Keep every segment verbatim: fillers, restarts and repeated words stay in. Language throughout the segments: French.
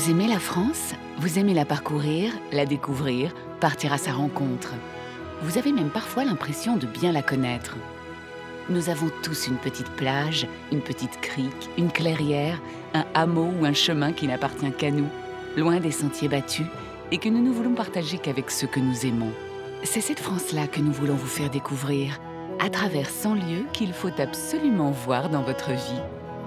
Vous aimez la France? Vous aimez la parcourir, la découvrir, partir à sa rencontre. Vous avez même parfois l'impression de bien la connaître. Nous avons tous une petite plage, une petite crique, une clairière, un hameau ou un chemin qui n'appartient qu'à nous, loin des sentiers battus, et que nous ne voulons partager qu'avec ceux que nous aimons. C'est cette France-là que nous voulons vous faire découvrir, à travers cent lieux qu'il faut absolument voir dans votre vie.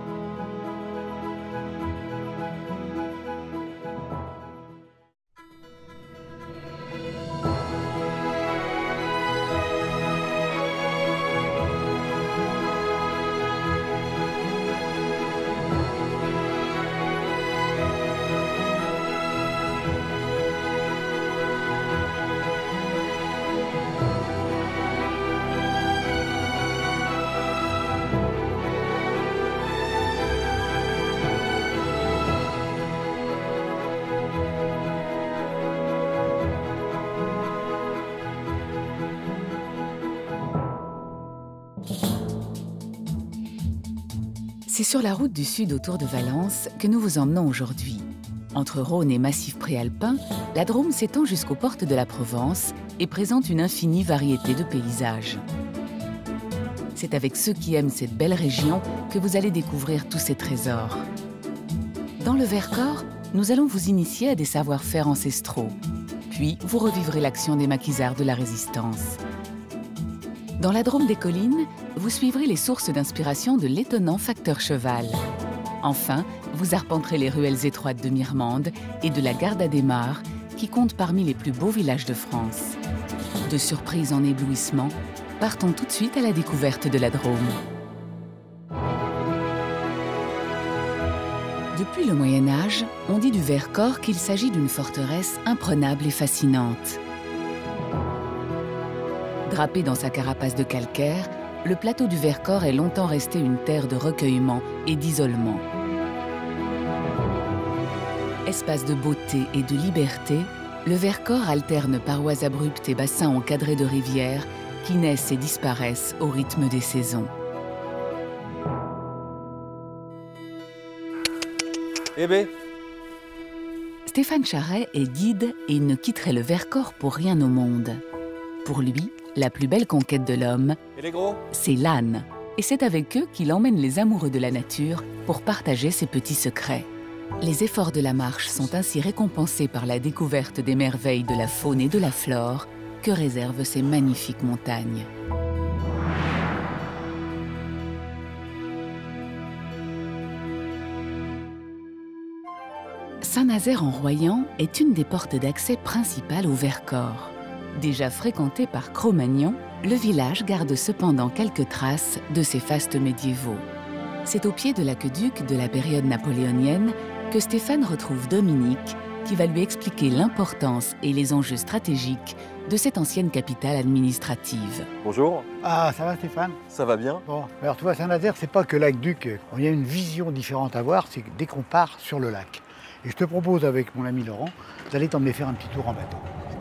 C'est sur la route du sud autour de Valence que nous vous emmenons aujourd'hui. Entre Rhône et massif préalpin, la Drôme s'étend jusqu'aux portes de la Provence et présente une infinie variété de paysages. C'est avec ceux qui aiment cette belle région que vous allez découvrir tous ces trésors. Dans le Vercors, nous allons vous initier à des savoir-faire ancestraux. Puis, vous revivrez l'action des maquisards de la Résistance. Dans la Drôme des collines, vous suivrez les sources d'inspiration de l'étonnant facteur cheval. Enfin, vous arpenterez les ruelles étroites de Mirmande et de la Garde-à-Démarre, qui compte parmi les plus beaux villages de France. De surprise en éblouissement, partons tout de suite à la découverte de la Drôme. Depuis le Moyen-Âge, on dit du Vercors qu'il s'agit d'une forteresse imprenable et fascinante. Drapé dans sa carapace de calcaire, le plateau du Vercors est longtemps resté une terre de recueillement et d'isolement. Espace de beauté et de liberté, le Vercors alterne parois abruptes et bassins encadrés de rivières qui naissent et disparaissent au rythme des saisons. Eh ben. Stéphane Charret est guide et il ne quitterait le Vercors pour rien au monde. Pour lui, la plus belle conquête de l'homme, c'est l'âne. Et c'est avec eux qu'il emmène les amoureux de la nature pour partager ses petits secrets. Les efforts de la marche sont ainsi récompensés par la découverte des merveilles de la faune et de la flore que réservent ces magnifiques montagnes. Saint-Nazaire-en-Royans est une des portes d'accès principales au Vercors. Déjà fréquenté par Cro-Magnon, le village garde cependant quelques traces de ses fastes médiévaux. C'est au pied de l'aqueduc de la période napoléonienne que Stéphane retrouve Dominique, qui va lui expliquer l'importance et les enjeux stratégiques de cette ancienne capitale administrative. Bonjour. Ah, ça va Stéphane? Ça va bien. Bon, alors tu vois, Saint-Nazaire, c'est pas que l'aqueduc. Il y a une vision différente à voir, c'est que dès qu'on part sur le lac. Et je te propose avec mon ami Laurent d'aller t'emmener faire un petit tour en bateau.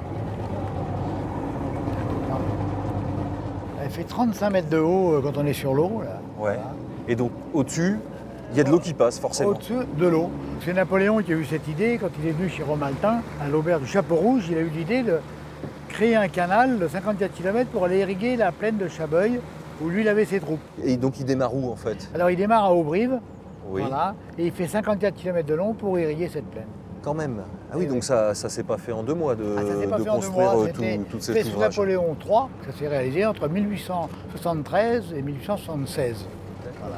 Elle fait trente-cinq mètres de haut quand on est sur l'eau. Ouais. Voilà. Et donc au-dessus, il y a de l'eau qui passe forcément. Au-dessus de l'eau. C'est Napoléon qui a eu cette idée quand il est venu chez Romaltin, à l'auberge du Chapeau Rouge. Il a eu l'idée de créer un canal de cinquante-quatre kilomètres pour aller irriguer la plaine de Chabeuil, où lui il avait ses troupes. Et donc il démarre où en fait? Alors il démarre à Auberive, oui. Voilà, et il fait cinquante-quatre kilomètres de long pour irriguer cette plaine. Quand même. Ah oui, Et donc oui. ça ne s'est pas fait en deux mois de, Ah, ça s'est pas de fait en deux construire mois, tout, tout cet fait sous ouvrage. Napoléon trois, ça s'est réalisé entre mille huit cent soixante-treize et mille huit cent soixante-seize. Voilà.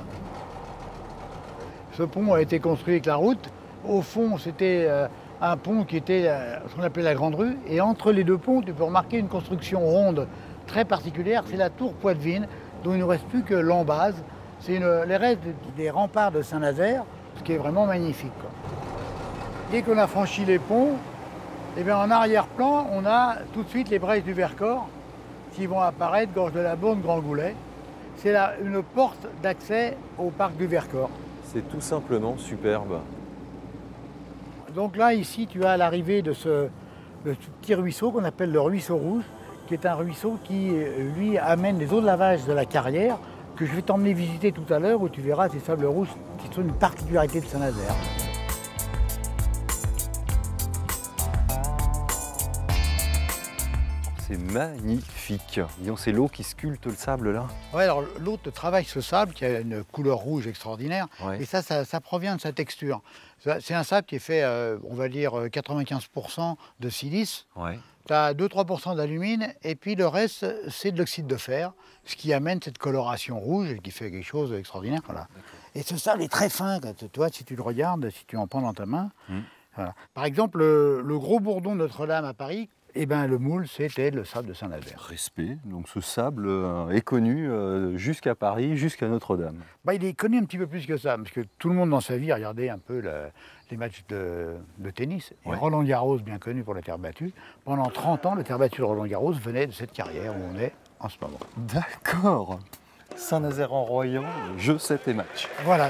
Ce pont a été construit avec la route. Au fond, c'était euh, un pont qui était euh, ce qu'on appelait la Grande Rue. Et entre les deux ponts, tu peux remarquer une construction ronde très particulière. C'est la tour Poitevine, dont il ne nous reste plus que l'embase. C'est les restes des remparts de Saint-Nazaire, ce qui est vraiment magnifique, quoi. Dès qu'on a franchi les ponts, eh bien, en arrière-plan, on a tout de suite les brèches du Vercors qui vont apparaître, Gorge de la Bourne, Grand Goulet. C'est là une porte d'accès au parc du Vercors. C'est tout simplement superbe. Donc là, ici, tu as l'arrivée de ce, de ce petit ruisseau qu'on appelle le ruisseau rouge, qui est un ruisseau qui, lui, amène les eaux de lavage de la carrière, que je vais t'emmener visiter tout à l'heure, où tu verras ces sables rouges qui sont une particularité de Saint-Nazaire. c'est magnifique. Disons, c'est l'eau qui sculpte le sable là. Ouais, alors l'eau travaille ce sable qui a une couleur rouge extraordinaire. Ouais. Et ça, ça, ça provient de sa texture. C'est un sable qui est fait, euh, on va dire, quatre-vingt-quinze pour cent de silice. Ouais. Tu as deux à trois pour cent d'alumine et puis le reste, c'est de l'oxyde de fer, ce qui amène cette coloration rouge et qui fait quelque chose d'extraordinaire. Voilà. Et ce sable est très fin, tu vois, si tu le regardes, si tu en prends dans ta main. Mmh. Voilà. Par exemple, le, le gros bourdon de Notre-Dame à Paris, eh ben, le moule, c'était le sable de Saint-Nazaire. Respect. Donc ce sable euh, est connu euh, jusqu'à Paris, jusqu'à Notre-Dame. Bah, il est connu un petit peu plus que ça, parce que tout le monde dans sa vie a regardé un peu le, les matchs de, de tennis. Et ouais. Roland Garros, bien connu pour la terre battue, pendant trente ans, la terre battue de Roland Garros venait de cette carrière où on est en ce moment. D'accord. Saint-Nazaire-en-Royan, jeu, sept et match. Voilà.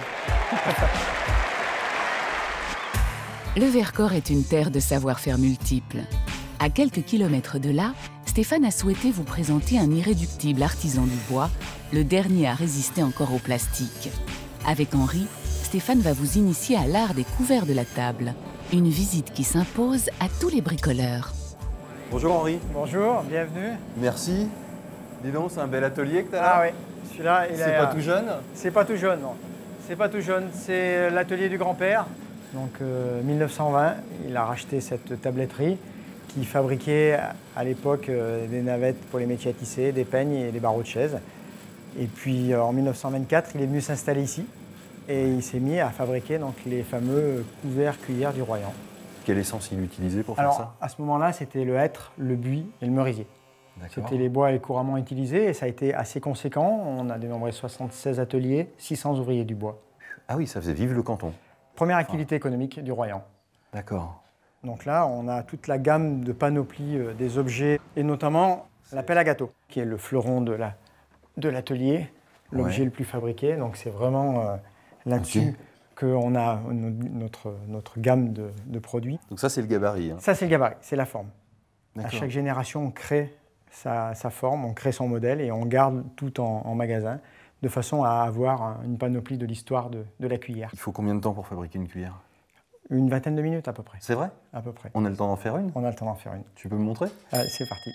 Le Vercors est une terre de savoir-faire multiples. À quelques kilomètres de là, Stéphane a souhaité vous présenter un irréductible artisan du bois, le dernier à résister encore au plastique. Avec Henri, Stéphane va vous initier à l'art des couverts de la table. Une visite qui s'impose à tous les bricoleurs. Bonjour Henri. Bonjour, bienvenue. Merci. Dis donc, c'est un bel atelier que tu as là. Ah oui, celui-là, il est... C'est pas tout jeune? C'est pas tout jeune, non. C'est pas tout jeune, c'est l'atelier du grand-père. Donc, euh, mille neuf cent vingt, il a racheté cette tabletterie qui fabriquait à l'époque euh, des navettes pour les métiers à tisser, des peignes et des barreaux de chaise. Et puis, euh, en mille neuf cent vingt-quatre, il est venu s'installer ici et il s'est mis à fabriquer donc, les fameux couverts cuillères du Royan. Quelle essence il utilisait pour Alors, faire ça? À ce moment-là, c'était le hêtre, le buis et le merisier. C'était les bois couramment utilisés et ça a été assez conséquent. On a dénombré soixante-seize ateliers, six cents ouvriers du bois. Ah oui, ça faisait vivre le canton. Première activité ah. économique du Royan. D'accord. Donc là, on a toute la gamme de panoplie euh, des objets, et notamment la pelle à gâteau, qui est le fleuron de la, de l'atelier, l'objet ouais. le plus fabriqué. Donc c'est vraiment euh, là-dessus okay. qu'on a notre, notre gamme de, de produits. Donc ça, c'est le gabarit. Hein. Ça, c'est le gabarit, c'est la forme. À chaque génération, on crée sa, sa forme, on crée son modèle et on garde tout en, en magasin, de façon à avoir une panoplie de l'histoire de, de la cuillère. Il faut combien de temps pour fabriquer une cuillère? Une vingtaine de minutes à peu près. C'est vrai? À peu près. On a le temps d'en faire une? On a le temps d'en faire une. Tu peux me montrer? euh, C'est parti.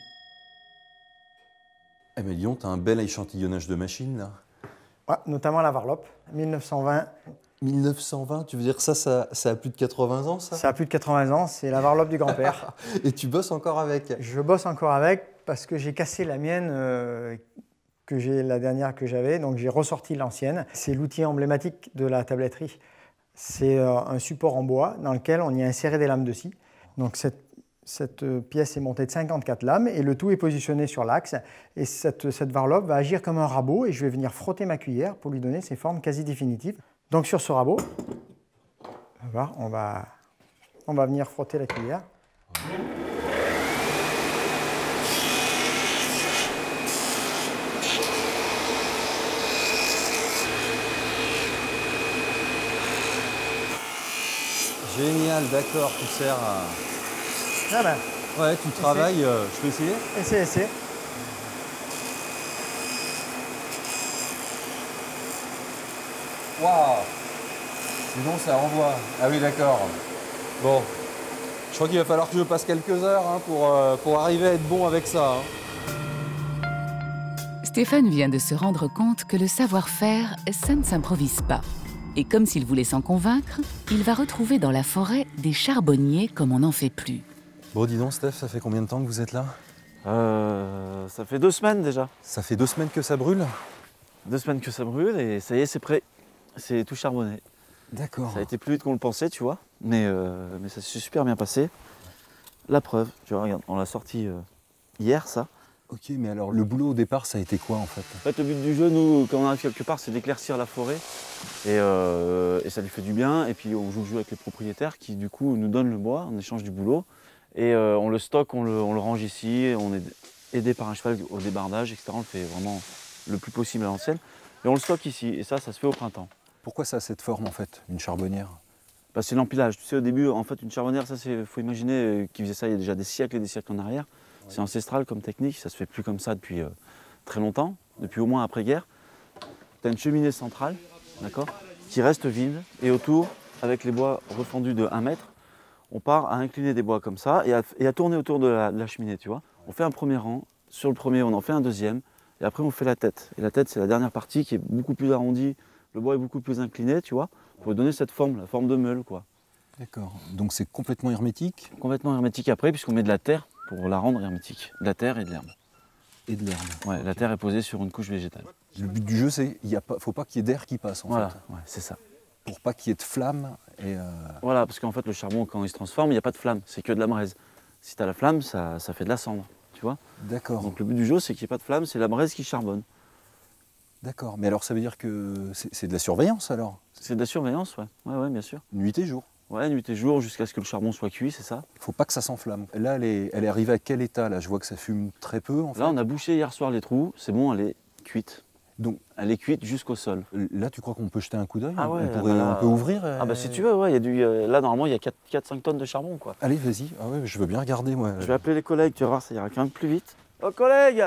Eh bien, Lyon, tu as un bel échantillonnage de machines, là. Ouais, notamment la Varlop, mille neuf cent vingt. mille neuf cent vingt, tu veux dire ça, ça, ça a plus de quatre-vingts ans, ça? Ça a plus de quatre-vingts ans, c'est la Varlop du grand-père. Et tu bosses encore avec? Je bosse encore avec parce que j'ai cassé la mienne, euh, que j'ai la dernière que j'avais, donc j'ai ressorti l'ancienne. C'est l'outil emblématique de la tabletterie. C'est euh, un support en bois dans lequel on y a inséré des lames de scie. Donc cette, cette pièce est montée de cinquante-quatre lames et le tout est positionné sur l'axe. Et cette, cette varlope va agir comme un rabot et je vais venir frotter ma cuillère pour lui donner ses formes quasi définitives. Donc sur ce rabot, on va, on va venir frotter la cuillère. Génial, d'accord, tu sers à... Ah ben, ouais, tu travailles, euh, je peux essayer? Essaye, essaye. Waouh! Dis donc, ça renvoie. Ah oui, d'accord. Bon, je crois qu'il va falloir que je passe quelques heures hein, pour, euh, pour arriver à être bon avec ça. Hein. Stéphane vient de se rendre compte que le savoir-faire, ça ne s'improvise pas. Et comme s'il voulait s'en convaincre, il va retrouver dans la forêt des charbonniers comme on n'en fait plus. Bon, dis donc, Steph, ça fait combien de temps que vous êtes là? euh, Ça fait deux semaines déjà. Ça fait deux semaines que ça brûle? Deux semaines que ça brûle et ça y est, c'est prêt. C'est tout charbonné. D'accord. Ça a été plus vite qu'on le pensait, tu vois, mais, euh, mais ça s'est super bien passé. La preuve, tu vois, regarde, on l'a sorti euh, hier, ça. Ok, mais alors le boulot au départ, ça a été quoi en fait? En fait, le but du jeu, nous, quand on arrive quelque part, c'est d'éclaircir la forêt. Et, euh, et ça lui fait du bien. Et puis on joue le jeu avec les propriétaires qui, du coup, nous donnent le bois en échange du boulot. Et euh, on le stocke, on le, on le range ici. On est aidé par un cheval au débardage, et cetera. On le fait vraiment le plus possible à l'ancienne. Et on le stocke ici. Et ça, ça se fait au printemps. Pourquoi ça a cette forme en fait, une charbonnière? Bah, c'est l'empilage. Tu sais, au début, en fait, une charbonnière, ça, il faut imaginer euh, qu'ils faisaient ça il y a déjà des siècles et des siècles en arrière. C'est ancestral comme technique, ça se fait plus comme ça depuis euh, très longtemps, depuis au moins après-guerre. Tu as une cheminée centrale, d'accord, qui reste vide, et autour, avec les bois refendus de un mètre, on part à incliner des bois comme ça et à, et à tourner autour de la, de la cheminée, tu vois. On fait un premier rang, sur le premier on en fait un deuxième, et après on fait la tête. Et la tête c'est la dernière partie qui est beaucoup plus arrondie, le bois est beaucoup plus incliné, tu vois, pour donner cette forme, la forme de meule, quoi. D'accord. Donc c'est complètement hermétique? Complètement hermétique après, puisqu'on met de la terre pour la rendre hermétique. De la terre et de l'herbe. Et de l'herbe. Ouais, la terre est posée sur une couche végétale. Le but du jeu, c'est qu'il ne faut pas qu'il y ait d'air qui passe, en Voilà, fait. ouais, c'est ça. Pour pas qu'il y ait de flamme. Et euh... Voilà, parce qu'en fait, le charbon, quand il se transforme, il n'y a pas de flamme, c'est que de la braise. Si tu as la flamme, ça, ça fait de la cendre, tu vois. D'accord. Donc le but du jeu, c'est qu'il n'y ait pas de flamme, c'est la braise qui charbonne. D'accord. Mais alors, ça veut dire que c'est de la surveillance, alors? C'est de la surveillance, ouais. Ouais, ouais, bien sûr. Nuit et jour? Ouais, nuit et jour, jusqu'à ce que le charbon soit cuit, c'est ça. Faut pas que ça s'enflamme. Là, elle est, elle est arrivée à quel état, là? Je vois que ça fume très peu, en fait. Là, on a bouché hier soir les trous, c'est bon, elle est cuite. Donc, elle est cuite jusqu'au sol. Là, tu crois qu'on peut jeter un coup d'œil? Ah ouais, on pourrait bah là, un peu ouvrir? Ah bah si tu veux, ouais, il y a du, euh, là, normalement, il y a quatre cinq tonnes de charbon, quoi. Allez, vas-y. Ah ouais, je veux bien regarder, moi. Je vais appeler les collègues, tu vas voir, ça ira quand même plus vite. Oh, collègues!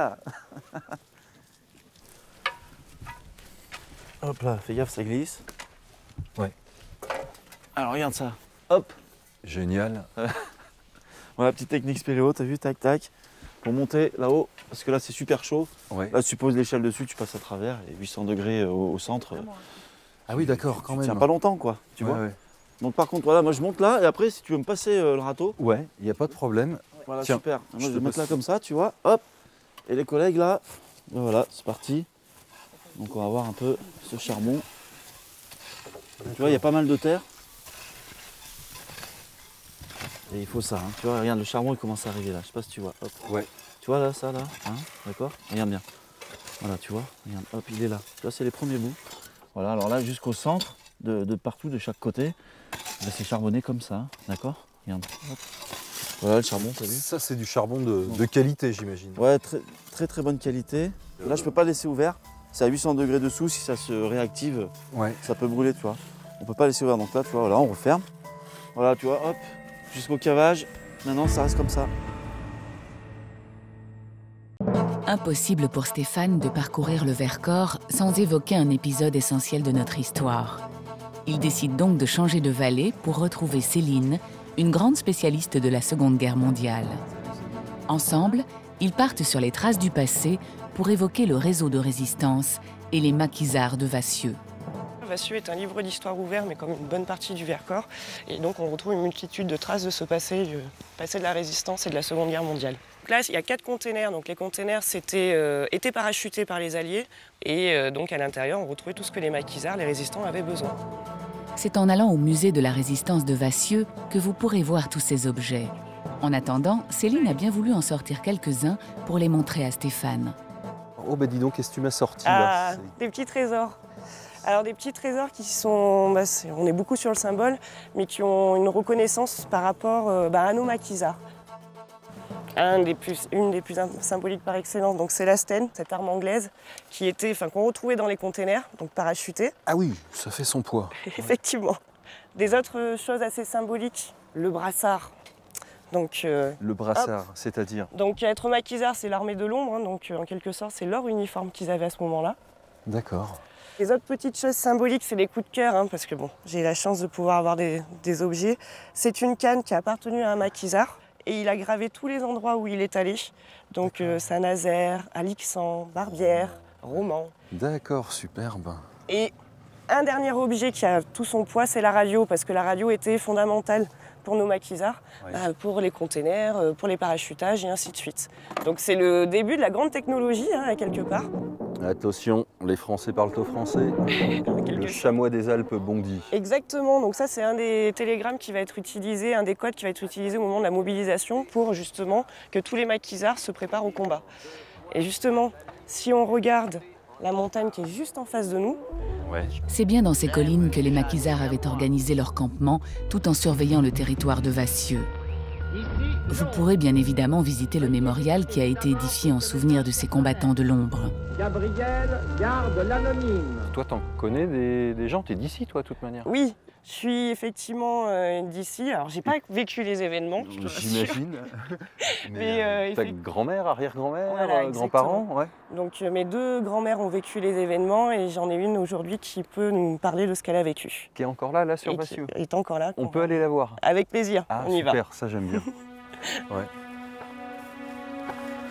Hop là, fais gaffe, ça glisse. Ouais. Alors, regarde ça. Hop! Génial. Voilà, petite technique spéléo, t'as vu, tac, tac. Pour monter là-haut, parce que là, c'est super chaud. Ouais. Là, tu poses l'échelle dessus, tu passes à travers, et huit cents degrés au, au centre. Ah oui, d'accord, quand Tu même. tiens pas longtemps, quoi, tu Ouais, vois. ouais. Donc, par contre, voilà, moi, je monte là, et après, si tu veux me passer euh, le râteau. Ouais, il n'y a pas de problème. Voilà, Tiens, super. Moi, je je te vais mettre passe. là comme ça, tu vois. Hop. Et les collègues, là, ben voilà, c'est parti. Donc, on va voir un peu ce charbon. Tu vois, il y a pas mal de terre. Et il faut ça, hein. Tu vois, regarde, le charbon, il commence à arriver là. Je sais pas si tu vois. Hop. Ouais. Tu vois, là, ça, là, hein, d'accord. Regarde bien. Voilà, tu vois, regarde, hop, il est là. Tu vois, c'est les premiers bouts. Voilà, alors là, jusqu'au centre, de, de partout, de chaque côté, ben, c'est charbonné comme ça, d'accord. Regarde. Hop. Voilà le charbon, t'as vu. Ça, c'est du charbon de, de qualité, j'imagine. Ouais, très, très très bonne qualité. Là, je peux pas laisser ouvert. C'est à huit cents degrés dessous. Si ça se réactive, Ouais. ça peut brûler, tu vois. On peut pas laisser ouvert. Donc là, tu vois, voilà, on referme. Voilà, tu vois, hop, jusqu'au cavage. Maintenant, ça reste comme ça. Impossible pour Stéphane de parcourir le Vercors sans évoquer un épisode essentiel de notre histoire. Il décide donc de changer de vallée pour retrouver Céline, une grande spécialiste de la Seconde Guerre mondiale. Ensemble, ils partent sur les traces du passé pour évoquer le réseau de résistance et les maquisards de Vassieux. Vassieux est un livre d'histoire ouvert, mais comme une bonne partie du Vercors. Et donc on retrouve une multitude de traces de ce passé, du passé de la Résistance et de la Seconde Guerre mondiale. Donc là, il y a quatre containers. Donc les containers c'était, euh, étaient parachutés par les Alliés. Et euh, donc à l'intérieur, on retrouvait tout ce que les maquisards, les résistants, avaient besoin. C'est en allant au musée de la Résistance de Vassieux que vous pourrez voir tous ces objets. En attendant, Céline a bien voulu en sortir quelques-uns pour les montrer à Stéphane. Oh, bah dis donc, qu'est-ce que tu m'as sorti Ah, là? des petits trésors. Alors des petits trésors qui sont, bah, est, on est beaucoup sur le symbole, mais qui ont une reconnaissance par rapport euh, bah, à nos maquisards. Un des plus, une des plus symboliques par excellence, donc c'est la Sten, cette arme anglaise qui était, enfin qu'on retrouvait dans les containers, donc parachutée. Ah oui, ça fait son poids. Effectivement. Des autres choses assez symboliques, le brassard. Donc, euh, Le brassard, c'est-à-dire? donc être maquisard, c'est l'armée de l'ombre, hein, donc euh, en quelque sorte c'est leur uniforme qu'ils avaient à ce moment-là. D'accord. Les autres petites choses symboliques, c'est les coups de cœur, hein, parce que bon, j'ai la chance de pouvoir avoir des, des objets. C'est une canne qui a appartenu à un maquisard et il a gravé tous les endroits où il est allé. Donc euh, Saint-Nazaire, Alixan, Barbière, Romans. D'accord, superbe. Et un dernier objet qui a tout son poids, c'est la radio, parce que la radio était fondamentale pour nos maquisards, Ouais. euh, pour les containers, euh, pour les parachutages et ainsi de suite. Donc c'est le début de la grande technologie, hein, à quelque part. Attention, les Français parlent au français. Quelque Le chose. chamois des Alpes bondit. Exactement, donc ça c'est un des télégrammes qui va être utilisé, un des codes qui va être utilisé au moment de la mobilisation pour justement que tous les maquisards se préparent au combat. Et justement, si on regarde la montagne qui est juste en face de nous, Ouais. C'est bien dans ces collines que les maquisards avaient organisé leur campement tout en surveillant le territoire de Vassieux. Vous pourrez bien évidemment visiter le mémorial qui a été édifié en souvenir de ces combattants de l'ombre. Gabriel, garde l'anonyme. Toi, t'en connais des, des gens, t'es d'ici, toi, de toute manière. oui, je suis effectivement euh, d'ici. Alors j'ai pas vécu les événements, je te rassure. J'imagine. Mais, Mais euh, euh, ta effect- grand-mère, arrière-grand-mère, Voilà, euh, grands-parents, ouais. Donc euh, mes deux grands-mères ont vécu les événements et j'en ai une aujourd'hui qui peut nous parler de ce qu'elle a vécu. Qui est encore là, là, sur Et qui Vassieux. est encore là. On qu'on peut va- aller la voir. Avec plaisir, Ah, on y va. super, ça j'aime bien. Ouais.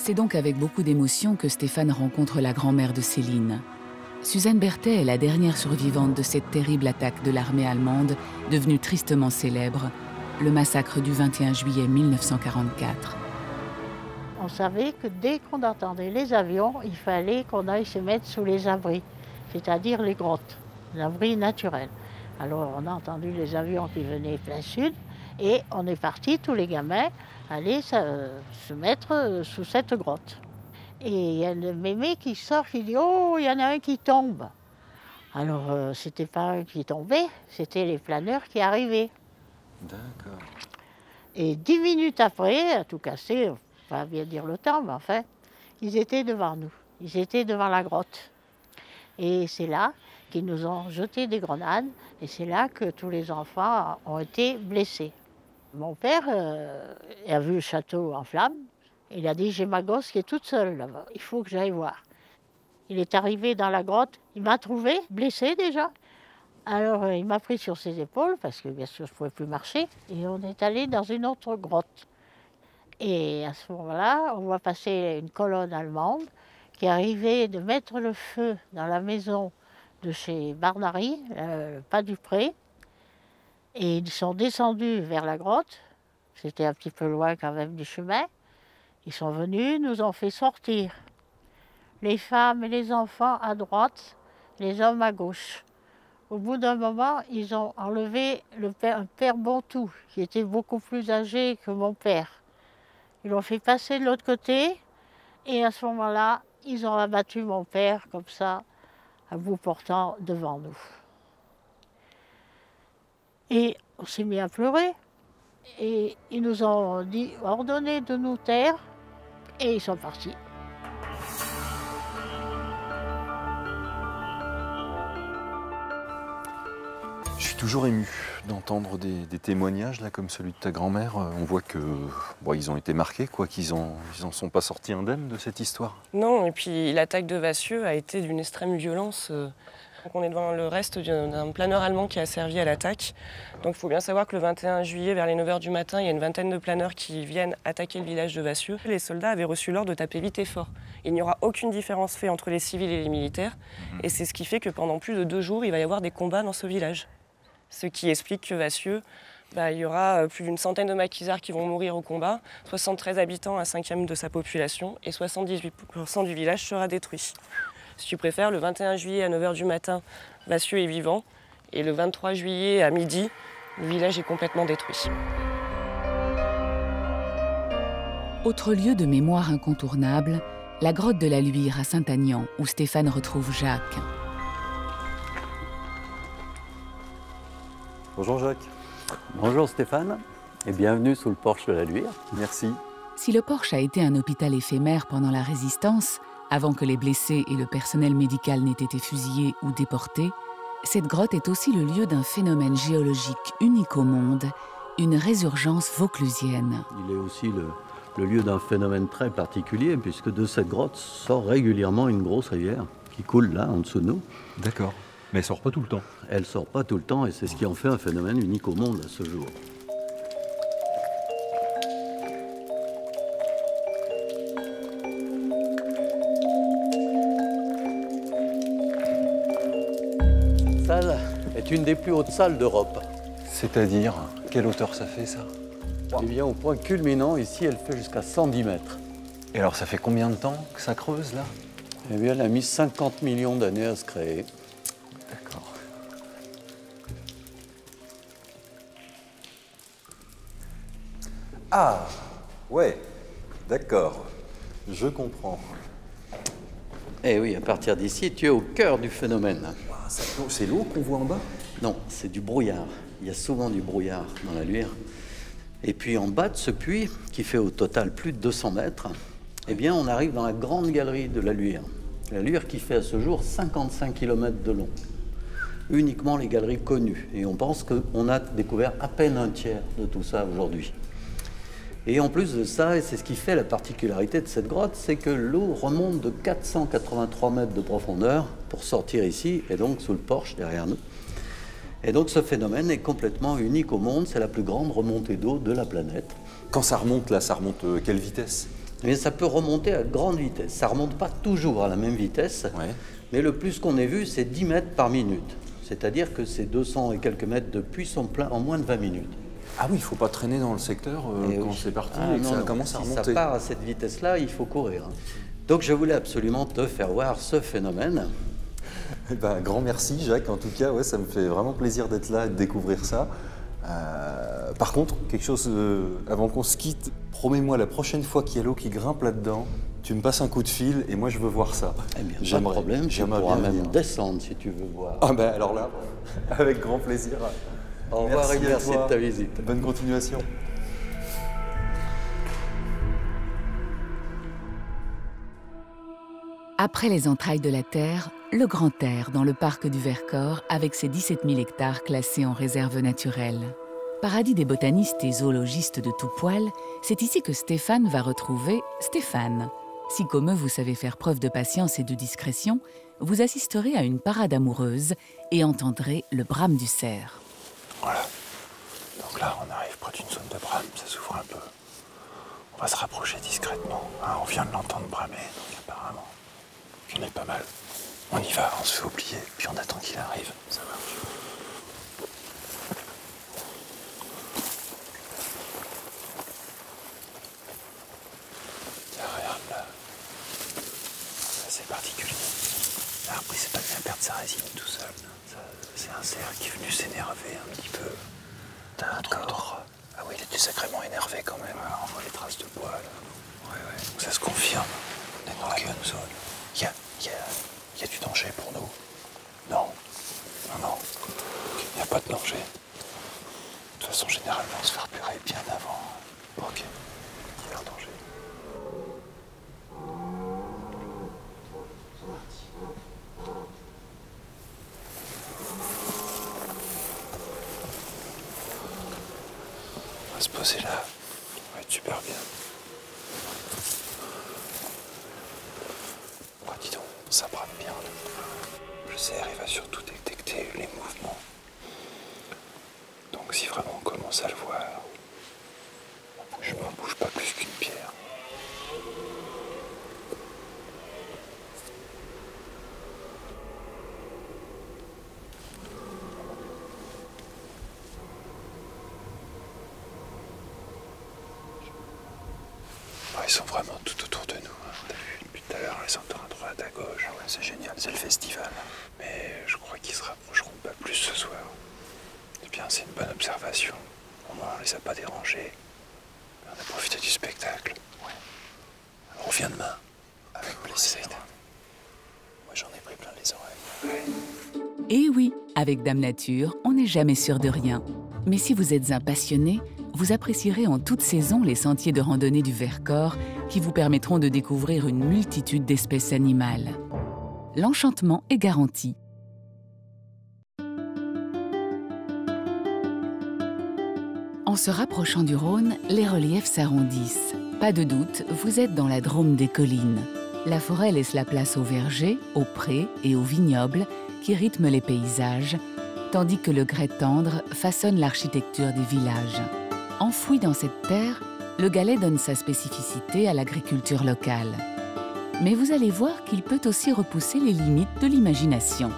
C'est donc avec beaucoup d'émotion que Stéphane rencontre la grand-mère de Céline. Suzanne Berthet est la dernière survivante de cette terrible attaque de l'armée allemande, devenue tristement célèbre, le massacre du vingt et un juillet mille neuf cent quarante-quatre. On savait que dès qu'on entendait les avions, il fallait qu'on aille se mettre sous les abris, c'est-à-dire les grottes, les abris naturels. Alors on a entendu les avions qui venaient plein sud et on est partis, tous les gamins, aller se, se mettre sous cette grotte. Et il y a le mémé qui sort, qui dit « Oh, il y en a un qui tombe !» Alors euh, c'était pas un qui tombait, c'était les planeurs qui arrivaient. D'accord. Et dix minutes après, à tout casser, pas bien dire le temps, mais enfin, ils étaient devant nous, ils étaient devant la grotte. Et c'est là qu'ils nous ont jeté des grenades, et c'est là que tous les enfants ont été blessés. Mon père euh, a vu le château en flammes, il a dit « J'ai ma gosse qui est toute seule là-bas, il faut que j'aille voir ». Il est arrivé dans la grotte, il m'a trouvé, blessé déjà. Alors euh, il m'a pris sur ses épaules, parce que bien sûr je ne pouvais plus marcher, et on est allé dans une autre grotte. Et à ce moment-là, on voit passer une colonne allemande qui arrivait de mettre le feu dans la maison de chez Barnary, euh, pas du Pré. Et ils sont descendus vers la grotte, c'était un petit peu loin quand même du chemin. Ils sont venus, nous ont fait sortir. Les femmes et les enfants à droite, les hommes à gauche. Au bout d'un moment, ils ont enlevé le père, un père Bontou, qui était beaucoup plus âgé que mon père. Ils l'ont fait passer de l'autre côté, et à ce moment-là, ils ont abattu mon père, comme ça, à bout portant devant nous. Et on s'est mis à pleurer, et ils nous ont dit, ordonné de nous taire, et ils sont partis. Je suis toujours ému d'entendre des, des témoignages là, comme celui de ta grand-mère. On voit que bon, ils ont été marqués, quoi, qu'ils en, ils en sont pas sortis indemnes de cette histoire. Non, et puis l'attaque de Vassieux a été d'une extrême violence. Donc on est devant le reste d'un planeur allemand qui a servi à l'attaque. Donc il faut bien savoir que le vingt et un juillet, vers les neuf heures du matin, il y a une vingtaine de planeurs qui viennent attaquer le village de Vassieux. Les soldats avaient reçu l'ordre de taper vite et fort. Il n'y aura aucune différence faite entre les civils et les militaires. Mmh. Et c'est ce qui fait que pendant plus de deux jours, il va y avoir des combats dans ce village. Ce qui explique que Vassieux, bah, il y aura plus d'une centaine de maquisards qui vont mourir au combat, soixante-treize habitants, un cinquième de sa population, et soixante-dix-huit pour cent du village sera détruit. Si tu préfères, le vingt et un juillet à neuf heures du matin, Vassieux est vivant, et le vingt-trois juillet à midi, le village est complètement détruit. Autre lieu de mémoire incontournable, la grotte de la Luire à Saint-Aignan, où Stéphane retrouve Jacques. Bonjour Jacques. Bonjour Stéphane, et bienvenue sous le porche de la Luire. Merci. Si le porche a été un hôpital éphémère pendant la Résistance, avant que les blessés et le personnel médical n'aient été fusillés ou déportés, cette grotte est aussi le lieu d'un phénomène géologique unique au monde, une résurgence vauclusienne. Il est aussi le, le lieu d'un phénomène très particulier, puisque de cette grotte sort régulièrement une grosse rivière qui coule là, en dessous de nous. D'accord. Mais elle sort pas tout le temps. Elle sort pas tout le temps, et c'est ce qui en fait un phénomène unique au monde à ce jour. Cette salle est une des plus hautes salles d'Europe. C'est-à-dire, quelle hauteur ça fait, ça? Eh bien, au point culminant, ici, elle fait jusqu'à cent dix mètres. Et alors, ça fait combien de temps que ça creuse, là? Eh bien, elle a mis cinquante millions d'années à se créer. D'accord. Ah, ouais, d'accord, je comprends. Eh oui, à partir d'ici, tu es au cœur du phénomène. C'est l'eau qu'on voit en bas? Non, c'est du brouillard. Il y a souvent du brouillard dans la Luire. Et puis en bas de ce puits, qui fait au total plus de deux cents mètres, eh bien, on arrive dans la grande galerie de la Luire. La Luire qui fait à ce jour cinquante-cinq kilomètres de long. Uniquement les galeries connues. Et on pense qu'on a découvert à peine un tiers de tout ça aujourd'hui. Et en plus de ça, et c'est ce qui fait la particularité de cette grotte, c'est que l'eau remonte de quatre cent quatre-vingt-trois mètres de profondeur pour sortir ici, et donc sous le porche derrière nous. Et donc ce phénomène est complètement unique au monde, c'est la plus grande remontée d'eau de la planète. Quand ça remonte là, ça remonte euh, quelle vitesse? mais ça peut remonter à grande vitesse. Ça ne remonte pas toujours à la même vitesse, ouais. mais le plus qu'on ait vu, c'est dix mètres par minute. C'est-à-dire que ces deux cents et quelques mètres de puits sont pleins en moins de vingt minutes. Ah oui, il ne faut pas traîner dans le secteur euh, quand oui. c'est parti ah, et que non, ça non. commence à si remonter. Si ça part à cette vitesse-là, il faut courir. Donc je voulais absolument te faire voir ce phénomène. Eh ben, un grand merci Jacques, en tout cas, ouais, ça me fait vraiment plaisir d'être là et de découvrir ça. Euh, par contre, quelque chose, euh, avant qu'on se quitte, promets-moi la prochaine fois qu'il y a l'eau qui grimpe là-dedans, tu me passes un coup de fil et moi je veux voir ça. Eh bien, pas de problème, tu pourras même venir. descendre si tu veux voir. Ah ben alors là, avec grand plaisir. Au revoir merci et merci de ta visite. Bonne continuation. Après les entrailles de la Terre, le grand air dans le parc du Vercors avec ses dix-sept mille hectares classés en réserve naturelle. Paradis des botanistes et zoologistes de tout poil, c'est ici que Stéphane va retrouver Stéphane. Si comme eux vous savez faire preuve de patience et de discrétion, vous assisterez à une parade amoureuse et entendrez le brame du cerf. Voilà. Donc là, on arrive près d'une zone de brame, ça s'ouvre un peu. On va se rapprocher discrètement. Hein, on vient de l'entendre bramer, donc apparemment, il y en a pas mal. On y va, on se fait oublier, puis on attend qu'il arrive. Ça marche. Tiens, regarde là. C'est particulier. L'arbre, il s'est pas bien perdre sa résine tout seul. C'est un cerf qui est venu s'énerver un petit peu. D'accord. Ah oui, il était sacrément énervé quand même. Ouais, on voit les traces de bois là. Ouais, ouais. Donc ça se confirme. On est dans okay. la bonne zone. Il y a, y, a, y a du danger pour nous? Non. Non, non. Il n'y a pas de danger. De toute façon, généralement, on se fait repérer bien avant. Ok. Il y a un danger. On va se poser là. Ça va être super bien. Oh, dis donc, ça brame bien. Le cerf, il va surtout détecter les mouvements. Donc si vraiment on commence à le voir, je m'en bouge pas plus qu'une pierre. Oh, ils sont vraiment tout autour de nous. Hein. T'as vu, depuis tout à l'heure, on les entend à droite, à gauche. Ah ouais, c'est génial, c'est le festival. Mais je crois qu'ils se rapprocheront pas plus ce soir. C'est bien, c'est une bonne observation. Au moins, on les a pas dérangés. On a profité du spectacle. Ouais. On revient demain. Avec plaisir. Moi, j'en ai pris plein les oreilles. Ouais. Et oui, avec Dame Nature, on n'est jamais sûr de rien. Mais si vous êtes un passionné, vous apprécierez en toute saison les sentiers de randonnée du Vercors qui vous permettront de découvrir une multitude d'espèces animales. L'enchantement est garanti. En se rapprochant du Rhône, les reliefs s'arrondissent. Pas de doute, vous êtes dans la Drôme des collines. La forêt laisse la place aux vergers, aux prés et aux vignobles qui rythment les paysages, tandis que le grès tendre façonne l'architecture des villages. Enfoui dans cette terre, le Galais donne sa spécificité à l'agriculture locale. Mais vous allez voir qu'il peut aussi repousser les limites de l'imagination.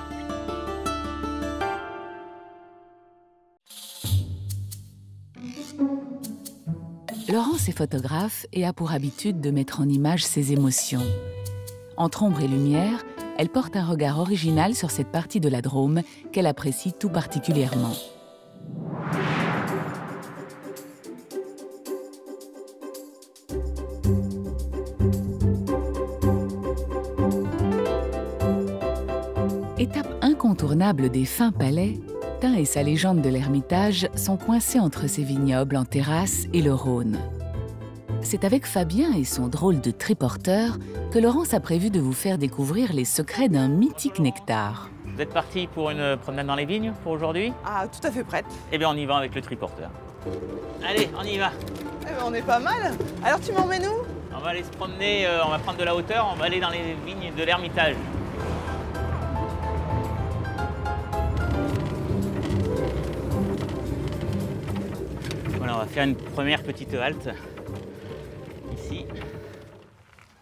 Laurence est photographe et a pour habitude de mettre en image ses émotions. Entre ombre et lumière, elle porte un regard original sur cette partie de la Drôme qu'elle apprécie tout particulièrement. Étape incontournable des fins palais, Tain et sa légende de l'Ermitage sont coincés entre ses vignobles en terrasse et le Rhône. C'est avec Fabien et son drôle de triporteur que Laurence a prévu de vous faire découvrir les secrets d'un mythique nectar. Vous êtes parti pour une promenade dans les vignes pour aujourd'hui? Ah, tout à fait prête. Eh bien, on y va avec le triporteur. Allez, on y va. Eh ben, on est pas mal. Alors, tu m'emmènes où? On va aller se promener, euh, on va prendre de la hauteur, on va aller dans les vignes de l'Ermitage. Voilà, on va faire une première petite halte, ici.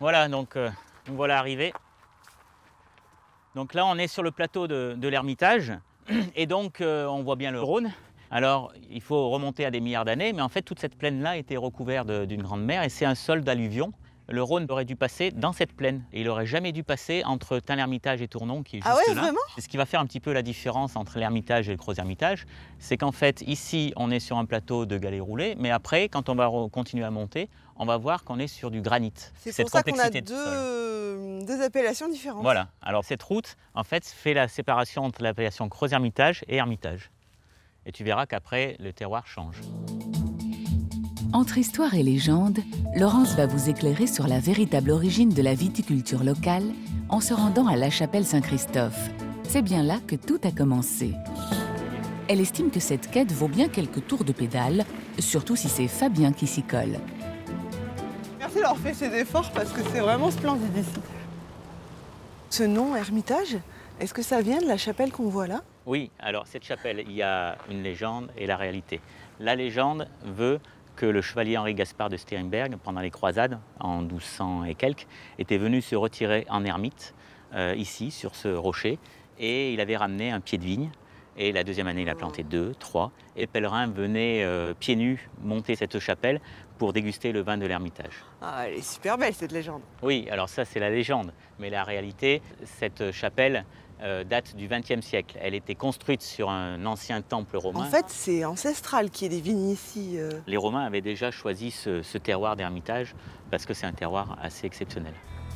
Voilà, donc euh, nous voilà arrivés. Donc là, on est sur le plateau de, de l'Ermitage et donc euh, on voit bien le Rhône. Alors, il faut remonter à des milliards d'années, mais en fait, toute cette plaine-là était recouverte d'une grande mer et c'est un sol d'alluvion. Le Rhône aurait dû passer dans cette plaine et il n'aurait jamais dû passer entre Tain-l'Hermitage et Tournon, qui est juste ah ouais, là. Vraiment C'est ce qui va faire un petit peu la différence entre l'Hermitage et le Gros-Hermitage, c'est qu'en fait, ici, on est sur un plateau de galets roulés, mais après, quand on va continuer à monter, on va voir qu'on est sur du granit. C'est pour ça qu'on a deux, deux appellations différentes. Voilà. Alors, cette route, en fait, fait la séparation entre l'appellation Gros-Hermitage et Hermitage. Et tu verras qu'après, le terroir change. Entre histoire et légende, Laurence va vous éclairer sur la véritable origine de la viticulture locale en se rendant à la chapelle Saint-Christophe. C'est bien là que tout a commencé. Elle estime que cette quête vaut bien quelques tours de pédale, surtout si c'est Fabien qui s'y colle. Merci d'avoir fait ces efforts parce que c'est vraiment splendide ici. Ce nom, Hermitage, est-ce que ça vient de la chapelle qu'on voit là? Oui, alors cette chapelle, il y a une légende et la réalité. La légende veut que le chevalier Henri Gaspard de Stiringberg, pendant les croisades, en douze cents et quelques, était venu se retirer en ermite, euh, ici, sur ce rocher, et il avait ramené un pied de vigne. Et la deuxième année, il a planté deux, trois, et les pèlerins venaient euh, pieds nus monter cette chapelle pour déguster le vin de l'Ermitage. Ah, elle est super belle cette légende. Oui, alors ça c'est la légende, mais la réalité, cette chapelle euh, date du vingtième siècle. Elle était construite sur un ancien temple romain. En fait, c'est ancestral qu'il y ait des vignes ici. Euh... Les Romains avaient déjà choisi ce, ce terroir d'Ermitage parce que c'est un terroir assez exceptionnel.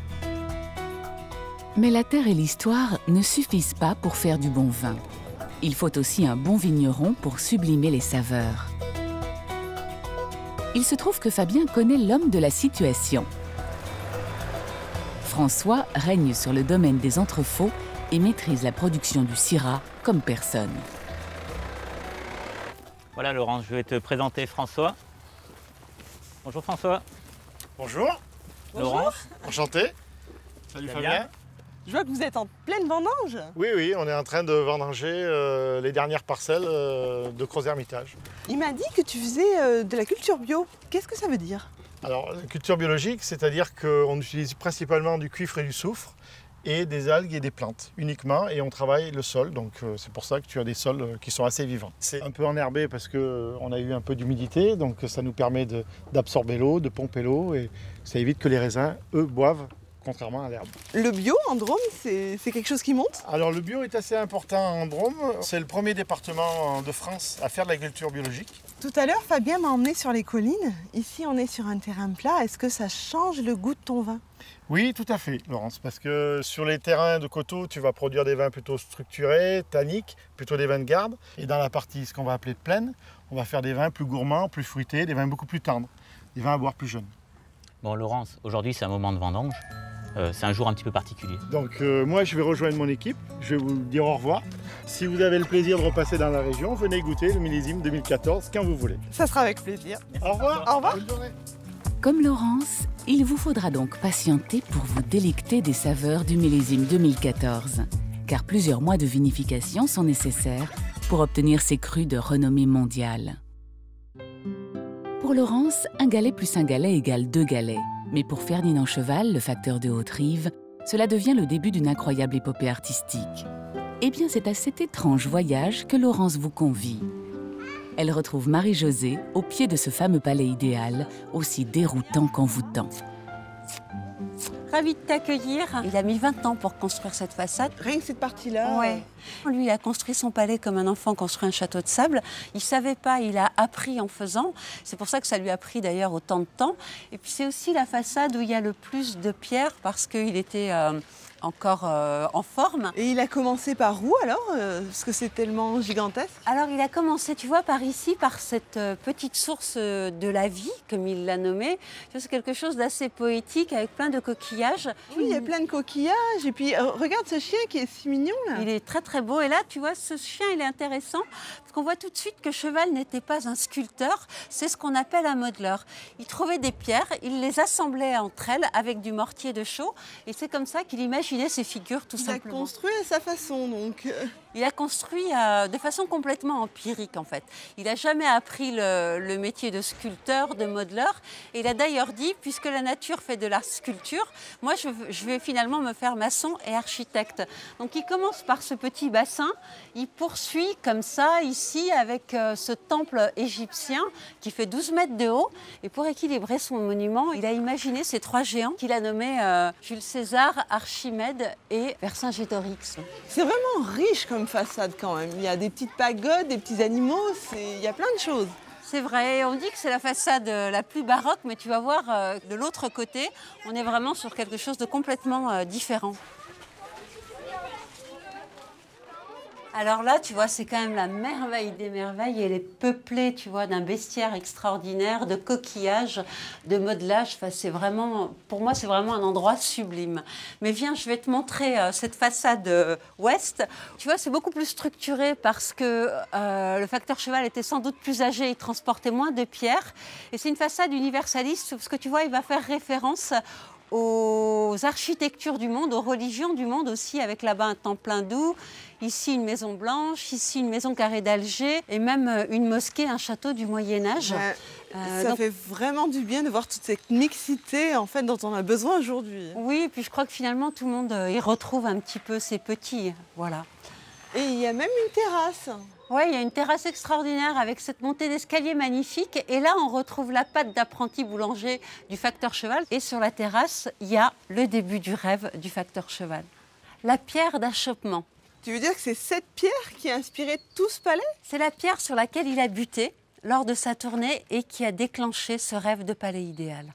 Mais la terre et l'histoire ne suffisent pas pour faire du bon vin. Il faut aussi un bon vigneron pour sublimer les saveurs. Il se trouve que Fabien connaît l'homme de la situation. François règne sur le domaine des entrefaux et maîtrise la production du syrah comme personne. Voilà Laurence, je vais te présenter François. Bonjour François. Bonjour. Laurence. Enchanté. Salut Fabien. Fabien. Je vois que vous êtes en pleine vendange. Oui, oui, on est en train de vendanger euh, les dernières parcelles euh, de Gros-Hermitage. Il m'a dit que tu faisais euh, de la culture bio. Qu'est-ce que ça veut dire? Alors, la culture biologique, c'est-à-dire qu'on utilise principalement du cuivre et du soufre et des algues et des plantes uniquement, et on travaille le sol, donc euh, c'est pour ça que tu as des sols euh, qui sont assez vivants. C'est un peu enherbé parce qu'on euh, a eu un peu d'humidité, donc ça nous permet d'absorber l'eau, de pomper l'eau, et ça évite que les raisins, eux, boivent, contrairement à l'herbe. Le bio en Drôme, c'est quelque chose qui monte? Alors le bio est assez important en Drôme. C'est le premier département de France à faire de l'agriculture biologique. Tout à l'heure, Fabien m'a emmené sur les collines. Ici, on est sur un terrain plat. Est-ce que ça change le goût de ton vin? Oui, tout à fait, Laurence, parce que sur les terrains de coteaux, tu vas produire des vins plutôt structurés, tanniques, plutôt des vins de garde. Et dans la partie, ce qu'on va appeler de plaine, on va faire des vins plus gourmands, plus fruités, des vins beaucoup plus tendres, des vins à boire plus jeunes. Bon Laurence, aujourd'hui c'est un moment de vendange. Euh, c'est un jour un petit peu particulier. Donc euh, moi je vais rejoindre mon équipe, je vais vous dire au revoir. Si vous avez le plaisir de repasser dans la région, venez goûter le millésime deux mille quatorze quand vous voulez. Ça sera avec plaisir. Au revoir. Au revoir. Bonne journée. Comme Laurence, il vous faudra donc patienter pour vous délecter des saveurs du millésime deux mille quatorze, car plusieurs mois de vinification sont nécessaires pour obtenir ces crus de renommée mondiale. Pour Laurence, un galet plus un galet égale deux galets. Mais pour Ferdinand Cheval, le facteur de Haute-Rive, cela devient le début d'une incroyable épopée artistique. Eh bien, c'est à cet étrange voyage que Laurence vous convie. Elle retrouve Marie-Josée au pied de ce fameux palais idéal, aussi déroutant qu'envoûtant. Ravi de t'accueillir. Il a mis vingt ans pour construire cette façade. Rien que cette partie-là? Ouais. Lui, il a construit son palais comme un enfant construit un château de sable. Il ne savait pas, il a appris en faisant. C'est pour ça que ça lui a pris d'ailleurs autant de temps. Et puis c'est aussi la façade où il y a le plus de pierres parce qu'il était euh, encore euh, en forme. Et il a commencé par où alors euh, parce que c'est tellement gigantesque? Alors il a commencé, tu vois, par ici, par cette euh, petite source euh, de la vie, comme il l'a nommée. C'est quelque chose d'assez poétique avec plein de coquillages. Oui, il y a plein de coquillages. Et puis euh, regarde ce chien qui est si mignon là. Il est très très beau. Et là, tu vois, ce chien, il est intéressant parce qu'on voit tout de suite que Cheval n'était pas un sculpteur. C'est ce qu'on appelle un modeleur. Il trouvait des pierres, il les assemblait entre elles avec du mortier de chaux. Et c'est comme ça qu'il imaginait ces figures tout il simplement. Il a construit à sa façon donc. Il a construit euh, de façon complètement empirique en fait. Il n'a jamais appris le, le métier de sculpteur, de modeleur. Et il a d'ailleurs dit, puisque la nature fait de la sculpture, moi je, je vais finalement me faire maçon et architecte. Donc il commence par ce petit bassin, il poursuit comme ça ici avec euh, ce temple égyptien qui fait douze mètres de haut. Et pour équilibrer son monument, il a imaginé ces trois géants qu'il a nommés euh, Jules César, Archimède et Vercingétorix. C'est vraiment riche comme façade quand même. Il y a des petites pagodes, des petits animaux, il y a plein de choses. C'est vrai, on dit que c'est la façade la plus baroque, mais tu vas voir, euh, de l'autre côté, on est vraiment sur quelque chose de complètement euh, différent. Alors là, tu vois, c'est quand même la merveille des merveilles. Elle est peuplée, tu vois, d'un bestiaire extraordinaire, de coquillages, de modelage. Enfin, c'est vraiment, pour moi, c'est vraiment un endroit sublime. Mais viens, je vais te montrer euh, cette façade euh, ouest. Tu vois, c'est beaucoup plus structuré parce que euh, le facteur cheval était sans doute plus âgé, il transportait moins de pierres. Et c'est une façade universaliste parce que tu vois, il va faire référence aux architectures du monde, aux religions du monde aussi, avec là-bas un temple hindou, ici une maison blanche, ici une maison carrée d'Alger, et même une mosquée, un château du Moyen-Âge. Ouais, euh, ça donc, fait vraiment du bien de voir toute cette mixité en fait, dont on a besoin aujourd'hui. Oui, et puis je crois que finalement tout le monde euh, y retrouve un petit peu ses petits, voilà. Et il y a même une terrasse. Oui, il y a une terrasse extraordinaire avec cette montée d'escalier magnifique. Et là, on retrouve la patte d'apprenti boulanger du facteur cheval. Et sur la terrasse, il y a le début du rêve du facteur cheval. La pierre d'achoppement. Tu veux dire que c'est cette pierre qui a inspiré tout ce palais? C'est la pierre sur laquelle il a buté lors de sa tournée et qui a déclenché ce rêve de palais idéal.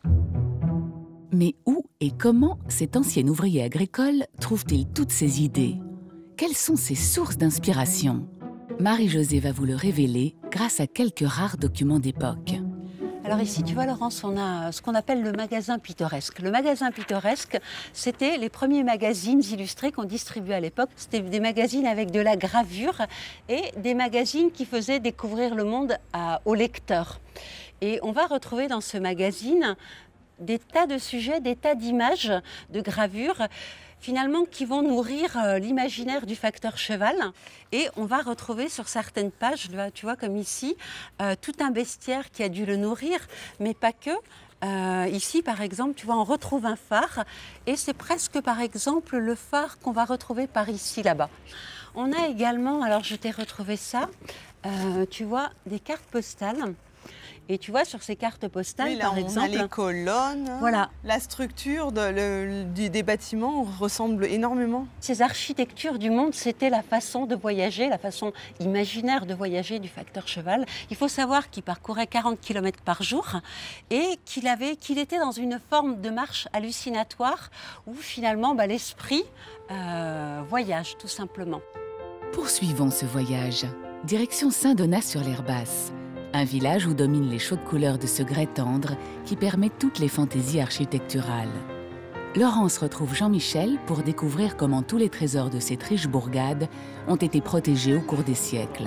Mais où et comment cet ancien ouvrier agricole trouve-t-il toutes ces idées? Quelles sont ses sources d'inspiration? Marie-Josée va vous le révéler grâce à quelques rares documents d'époque. Alors ici, tu vois Laurence, on a ce qu'on appelle le magasin pittoresque. Le magasin pittoresque, c'était les premiers magazines illustrés qu'on distribuait à l'époque. C'était des magazines avec de la gravure et des magazines qui faisaient découvrir le monde à, aux lecteurs. Et on va retrouver dans ce magazine des tas de sujets, des tas d'images, de gravures, finalement qui vont nourrir euh, l'imaginaire du facteur cheval. Et on va retrouver sur certaines pages, tu vois comme ici, euh, tout un bestiaire qui a dû le nourrir, mais pas que. Euh, ici, par exemple, tu vois, on retrouve un phare et c'est presque, par exemple, le phare qu'on va retrouver par ici, là-bas. On a également, alors je t'ai retrouvé ça, euh, tu vois, des cartes postales. Et tu vois, sur ces cartes postales, oui, là, par on exemple... a les colonnes, voilà. La structure de, le, du, des bâtiments ressemble énormément. Ces architectures du monde, c'était la façon de voyager, la façon imaginaire de voyager du facteur cheval. Il faut savoir qu'il parcourait quarante kilomètres par jour et qu'il avait, qu'il était dans une forme de marche hallucinatoire où finalement bah, l'esprit euh, voyage tout simplement. Poursuivons ce voyage. Direction Saint-Donat-sur-l'Herbasse. Un village où dominent les chaudes couleurs de ce grès tendre qui permet toutes les fantaisies architecturales. Laurence retrouve Jean-Michel pour découvrir comment tous les trésors de cette riche bourgade ont été protégés au cours des siècles.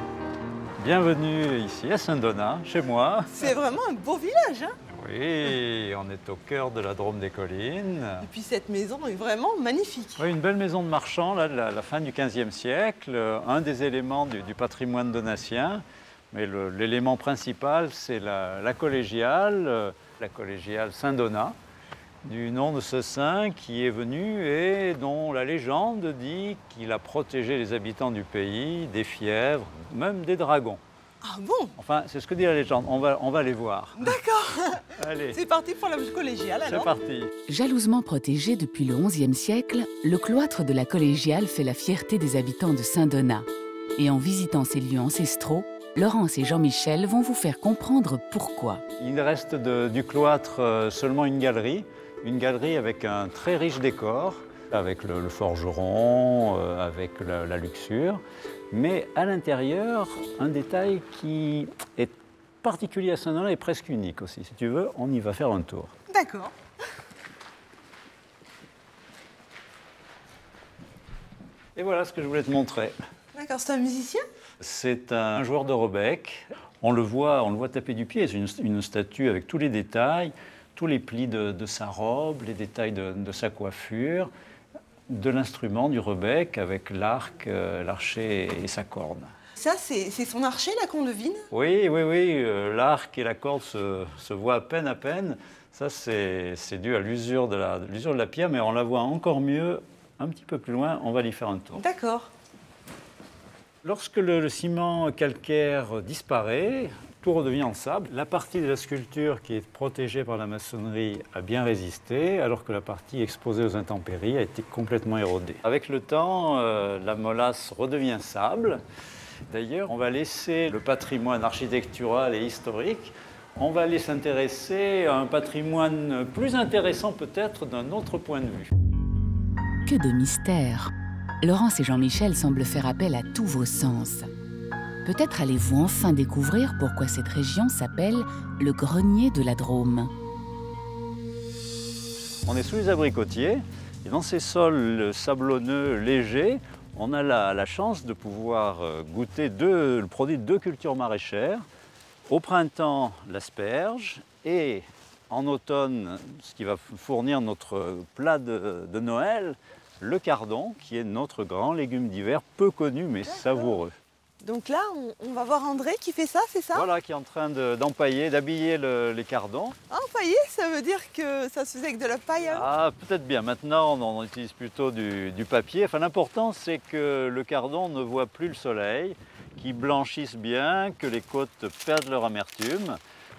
Bienvenue ici à Saint-Donat, chez moi. C'est vraiment un beau village, hein? Oui, on est au cœur de la Drôme des Collines. Et puis cette maison est vraiment magnifique. Oui, une belle maison de marchand là, de la, la fin du quinzième siècle, un des éléments du, du patrimoine donatien. Mais l'élément principal, c'est la, la collégiale, euh, la collégiale Saint-Donat, du nom de ce saint qui est venu et dont la légende dit qu'il a protégé les habitants du pays des fièvres, même des dragons. Ah bon? Enfin, c'est ce que dit la légende. On va, on va les voir. D'accord. Allez. C'est parti pour la collégiale alors. C'est parti. Jalousement protégé depuis le onzième siècle, le cloître de la collégiale fait la fierté des habitants de Saint-Donat. Et en visitant ces lieux ancestraux, Laurence et Jean-Michel vont vous faire comprendre pourquoi. Il reste de, du cloître seulement une galerie, une galerie avec un très riche décor, avec le, le forgeron, euh, avec la, la luxure, mais à l'intérieur, un détail qui est particulier à Saint-Donat et presque unique aussi. Si tu veux, on y va faire un tour. D'accord. Et voilà ce que je voulais te montrer. D'accord, c'est un musicien? C'est un joueur de rebec. On le voit, on le voit taper du pied. C'est une, une statue avec tous les détails, tous les plis de, de sa robe, les détails de, de sa coiffure. de l'instrument, du rebec, avec l'arc, euh, l'archet et sa corde. Ça, c'est son archet, là, qu'on devine? Oui, oui, oui. Euh, l'arc et la corde se, se voient à peine, à peine. Ça, c'est dû à l'usure de, de la pierre, mais on la voit encore mieux un petit peu plus loin. On va y faire un tour. D'accord. Lorsque le, le ciment calcaire disparaît, tout redevient en sable. La partie de la sculpture qui est protégée par la maçonnerie a bien résisté, alors que la partie exposée aux intempéries a été complètement érodée. Avec le temps, euh, la molasse redevient sable. D'ailleurs, on va laisser le patrimoine architectural et historique. On va aller s'intéresser à un patrimoine plus intéressant peut-être d'un autre point de vue. Que de mystère! Laurence et Jean-Michel semblent faire appel à tous vos sens. Peut-être allez-vous enfin découvrir pourquoi cette région s'appelle le grenier de la Drôme. On est sous les abricotiers et dans ces sols sablonneux, légers, on a la, la chance de pouvoir goûter deux, le produit de deux cultures maraîchères. Au printemps, l'asperge et en automne, ce qui va fournir notre plat de, de Noël, le cardon, qui est notre grand légume d'hiver, peu connu mais savoureux. Donc là, on, on va voir André qui fait ça, c'est ça? Voilà, qui est en train d'empailler, d'habiller le, les cardons. Ah, empailler, ça veut dire que ça se faisait avec de la paille avant? Ah, peut-être bien. Maintenant, on, on utilise plutôt du, du papier. Enfin, l'important, c'est que le cardon ne voit plus le soleil, qu'il blanchisse bien, que les côtes perdent leur amertume.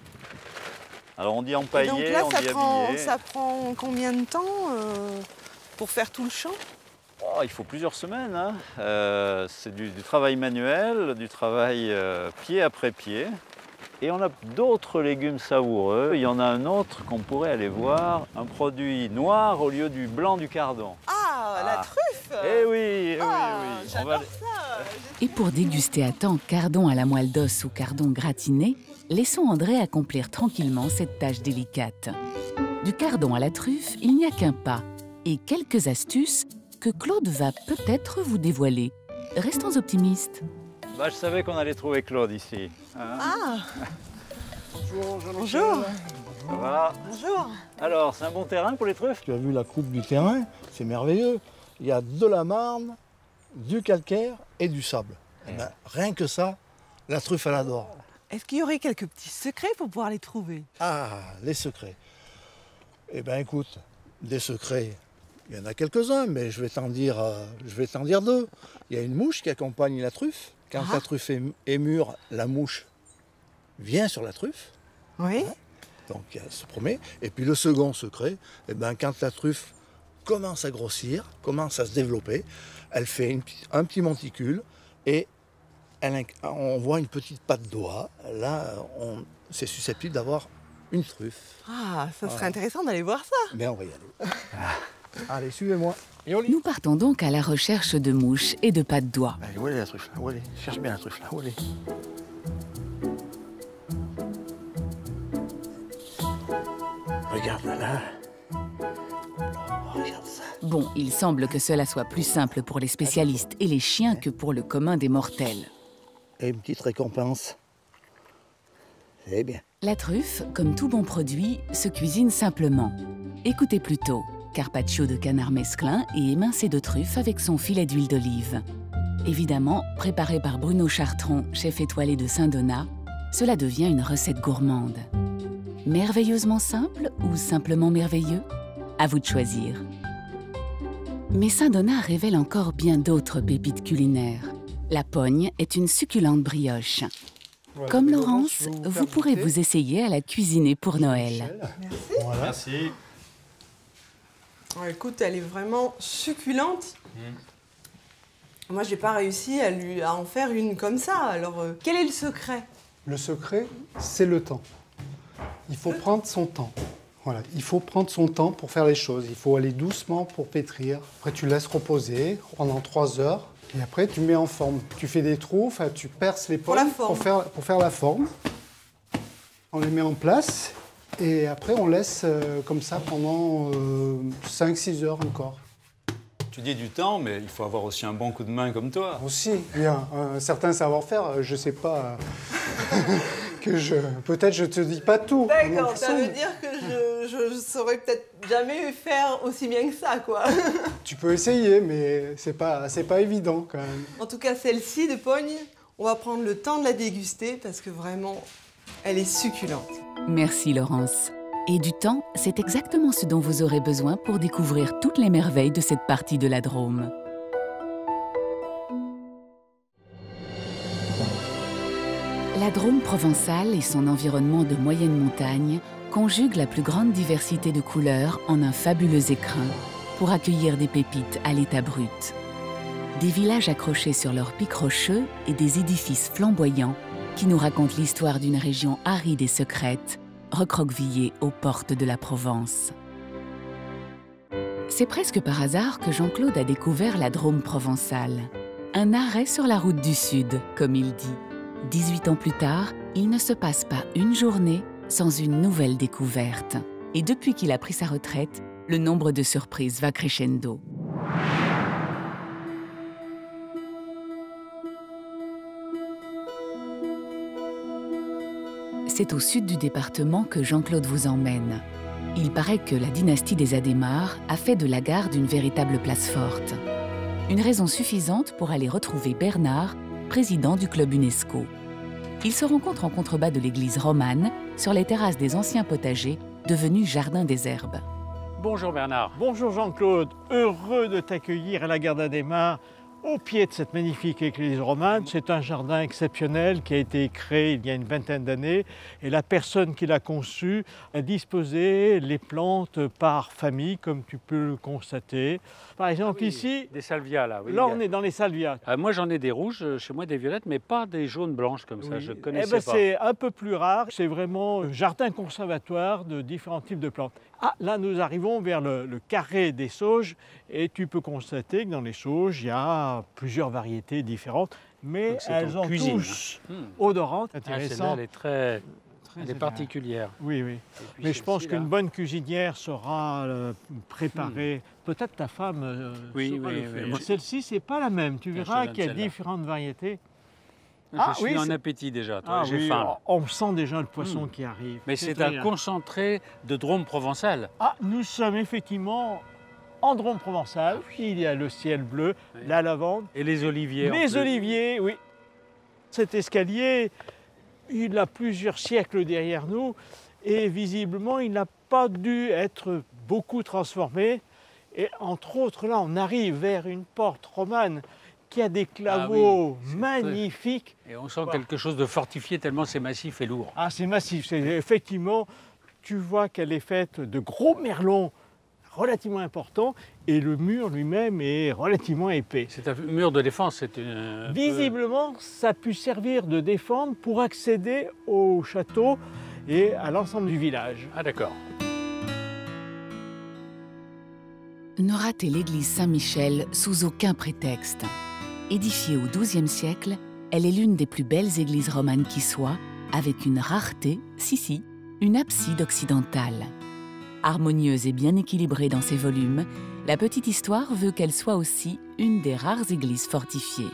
Alors, on dit empailler, donc là, on ça dit prend, habiller. ça prend combien de temps euh, pour faire tout le champ? Oh, il faut plusieurs semaines. Hein. Euh, c'est du, du travail manuel, du travail euh, pied après pied. Et on a d'autres légumes savoureux. Il y en a un autre qu'on pourrait aller voir, un produit noir au lieu du blanc du cardon. Ah, ah. La truffe! Eh oui, eh ah, oui, oui. J'adore va... ça! Et pour déguster à temps cardon à la moelle d'os ou cardon gratiné, laissons André accomplir tranquillement cette tâche délicate. Du cardon à la truffe, il n'y a qu'un pas et quelques astuces que Claude va peut-être vous dévoiler. Restons optimistes. Bah, je savais qu'on allait trouver Claude ici. Hein? Ah Bonjour, Bonjour. Voilà. Bonjour. Alors, c'est un bon terrain pour les truffes? Tu as vu la coupe du terrain, c'est merveilleux. Il y a de la marne, du calcaire et du sable. Et ben, rien que ça, la truffe, elle adore. Est-ce qu'il y aurait quelques petits secrets pour pouvoir les trouver? Ah, les secrets. Eh bien, écoute, des secrets, il y en a quelques-uns, mais je vais t'en dire, euh, je vais t'en dire deux. Il y a une mouche qui accompagne la truffe. Quand ah. la truffe est, est mûre, la mouche vient sur la truffe. Oui. Hein, donc, elle se promet. Et puis, le second secret, eh ben, quand la truffe commence à grossir, commence à se développer, elle fait une, un petit monticule et elle, on voit une petite patte d'oie. Là, c'est susceptible d'avoir une truffe. Ah, ça serait voilà. intéressant d'aller voir ça. Mais on va y aller. Allez, suivez-moi. Nous partons donc à la recherche de mouches et de pattes d'oie. Allez, où elle est la truffe là? Où elle est? Cherche bien la truffe là. Où elle est? Regarde là. Regarde ça. Bon, il semble que cela soit plus simple pour les spécialistes et les chiens que pour le commun des mortels. Et une petite récompense. Eh bien. La truffe, comme tout bon produit, se cuisine simplement. Écoutez plutôt, carpaccio de canard mesclun et émincé de truffe avec son filet d'huile d'olive. Évidemment, préparé par Bruno Chartron, chef étoilé de Saint-Donat, cela devient une recette gourmande. Merveilleusement simple ou simplement merveilleux? À vous de choisir. Mais Saint-Donat révèle encore bien d'autres pépites culinaires. La pogne est une succulente brioche. Voilà, Comme mais Laurence, Laurence, vous, vous, vous pourrez goûter. vous essayer à la cuisiner pour Noël. Merci. Voilà. Merci. Oh, écoute, elle est vraiment succulente. Mmh. Moi, j'ai pas réussi à, lui, à en faire une comme ça. Alors, euh, quel est le secret? Le secret, c'est le temps. Il faut prendre son temps. Voilà, il faut prendre son temps pour faire les choses. Il faut aller doucement pour pétrir. Après, tu laisses reposer pendant trois heures. Et après, tu mets en forme. Tu fais des trous, enfin, tu perces les pommes pour, pour, faire, pour faire la forme. On les met en place. Et après, on laisse euh, comme ça pendant euh, cinq six heures encore. Tu dis du temps, mais il faut avoir aussi un bon coup de main comme toi. Aussi, bien. Un certain savoir-faire, je sais pas. que je... Peut-être je te dis pas tout. D'accord, ça veut dire que je ne saurais peut-être jamais faire aussi bien que ça, quoi. Tu peux essayer, mais c'est pas, c'est pas évident quand même. En tout cas, celle-ci de Pogne, on va prendre le temps de la déguster parce que vraiment, elle est succulente. Merci Laurence. Et du temps, c'est exactement ce dont vous aurez besoin pour découvrir toutes les merveilles de cette partie de la Drôme. La Drôme provençale et son environnement de moyenne montagne conjuguent la plus grande diversité de couleurs en un fabuleux écrin pour accueillir des pépites à l'état brut. Des villages accrochés sur leurs pics rocheux et des édifices flamboyants qui nous racontent l'histoire d'une région aride et secrète, recroquevillée aux portes de la Provence. C'est presque par hasard que Jean-Claude a découvert la Drôme provençale. Un arrêt sur la route du Sud, comme il dit. dix-huit ans plus tard, il ne se passe pas une journée sans une nouvelle découverte. Et depuis qu'il a pris sa retraite, le nombre de surprises va crescendo. C'est au sud du département que Jean-Claude vous emmène. Il paraît que la dynastie des Adhémar a fait de la Garde une véritable place forte. Une raison suffisante pour aller retrouver Bernard, président du club UNESCO. Ils se rencontrent en contrebas de l'église romane, sur les terrasses des anciens potagers, devenus jardins des herbes. Bonjour Bernard. Bonjour Jean-Claude, heureux de t'accueillir à la Garde d'Adhémar, au pied de cette magnifique église romane. C'est un jardin exceptionnel qui a été créé il y a une vingtaine d'années et la personne qui l'a conçu a disposé les plantes par famille, comme tu peux le constater. Par exemple, ah oui, ici, des salvias là. Oui, là, on est dans les salvias. Euh, moi, j'en ai des rouges, chez moi des violettes, mais pas des jaunes blanches comme oui. ça. Je connaissais eh ben, pas. C'est un peu plus rare. C'est vraiment un jardin conservatoire de différents types de plantes. Ah, là, nous arrivons vers le, le carré des sauges et tu peux constater que dans les sauges, il y a plusieurs variétés différentes, mais elles ont cuisine. tous hmm. odorantes, intéressantes. Ah, elle est très, très elle est particulière. Oui, oui. Mais je pense qu'une bonne cuisinière saura euh, préparer. Hmm. Peut-être ta femme euh, oui, saura oui, le faire. Oui. Celle-ci, c'est pas la même. Tu verras qu'il y a différentes variétés. Je ah, suis oui, en appétit déjà, ah, j'ai oui, faim. On sent déjà le poisson mmh. qui arrive. Mais c'est un concentré de Drôme provençale. Ah, nous sommes effectivement en Drôme provençale. Ah, oui. Il y a le ciel bleu, oui. la lavande. Et les oliviers. Les oliviers, oui. Cet escalier, il a plusieurs siècles derrière nous et visiblement, il n'a pas dû être beaucoup transformé. Et entre autres, là, on arrive vers une porte romane qui a des claveaux ah oui, magnifiques. Très... Et on sent voilà. quelque chose de fortifié tellement c'est massif et lourd. Ah, c'est massif. C'est, effectivement, tu vois qu'elle est faite de gros merlons relativement importants et le mur lui-même est relativement épais. C'est un mur de défense. C'est une... Visiblement, ça a pu servir de défense pour accéder au château et à l'ensemble du village. Ah d'accord. Ne ratez l'église Saint-Michel sous aucun prétexte. Édifiée au douzième siècle, elle est l'une des plus belles églises romanes qui soit, avec une rareté, si si, une abside occidentale. Harmonieuse et bien équilibrée dans ses volumes, la petite histoire veut qu'elle soit aussi une des rares églises fortifiées.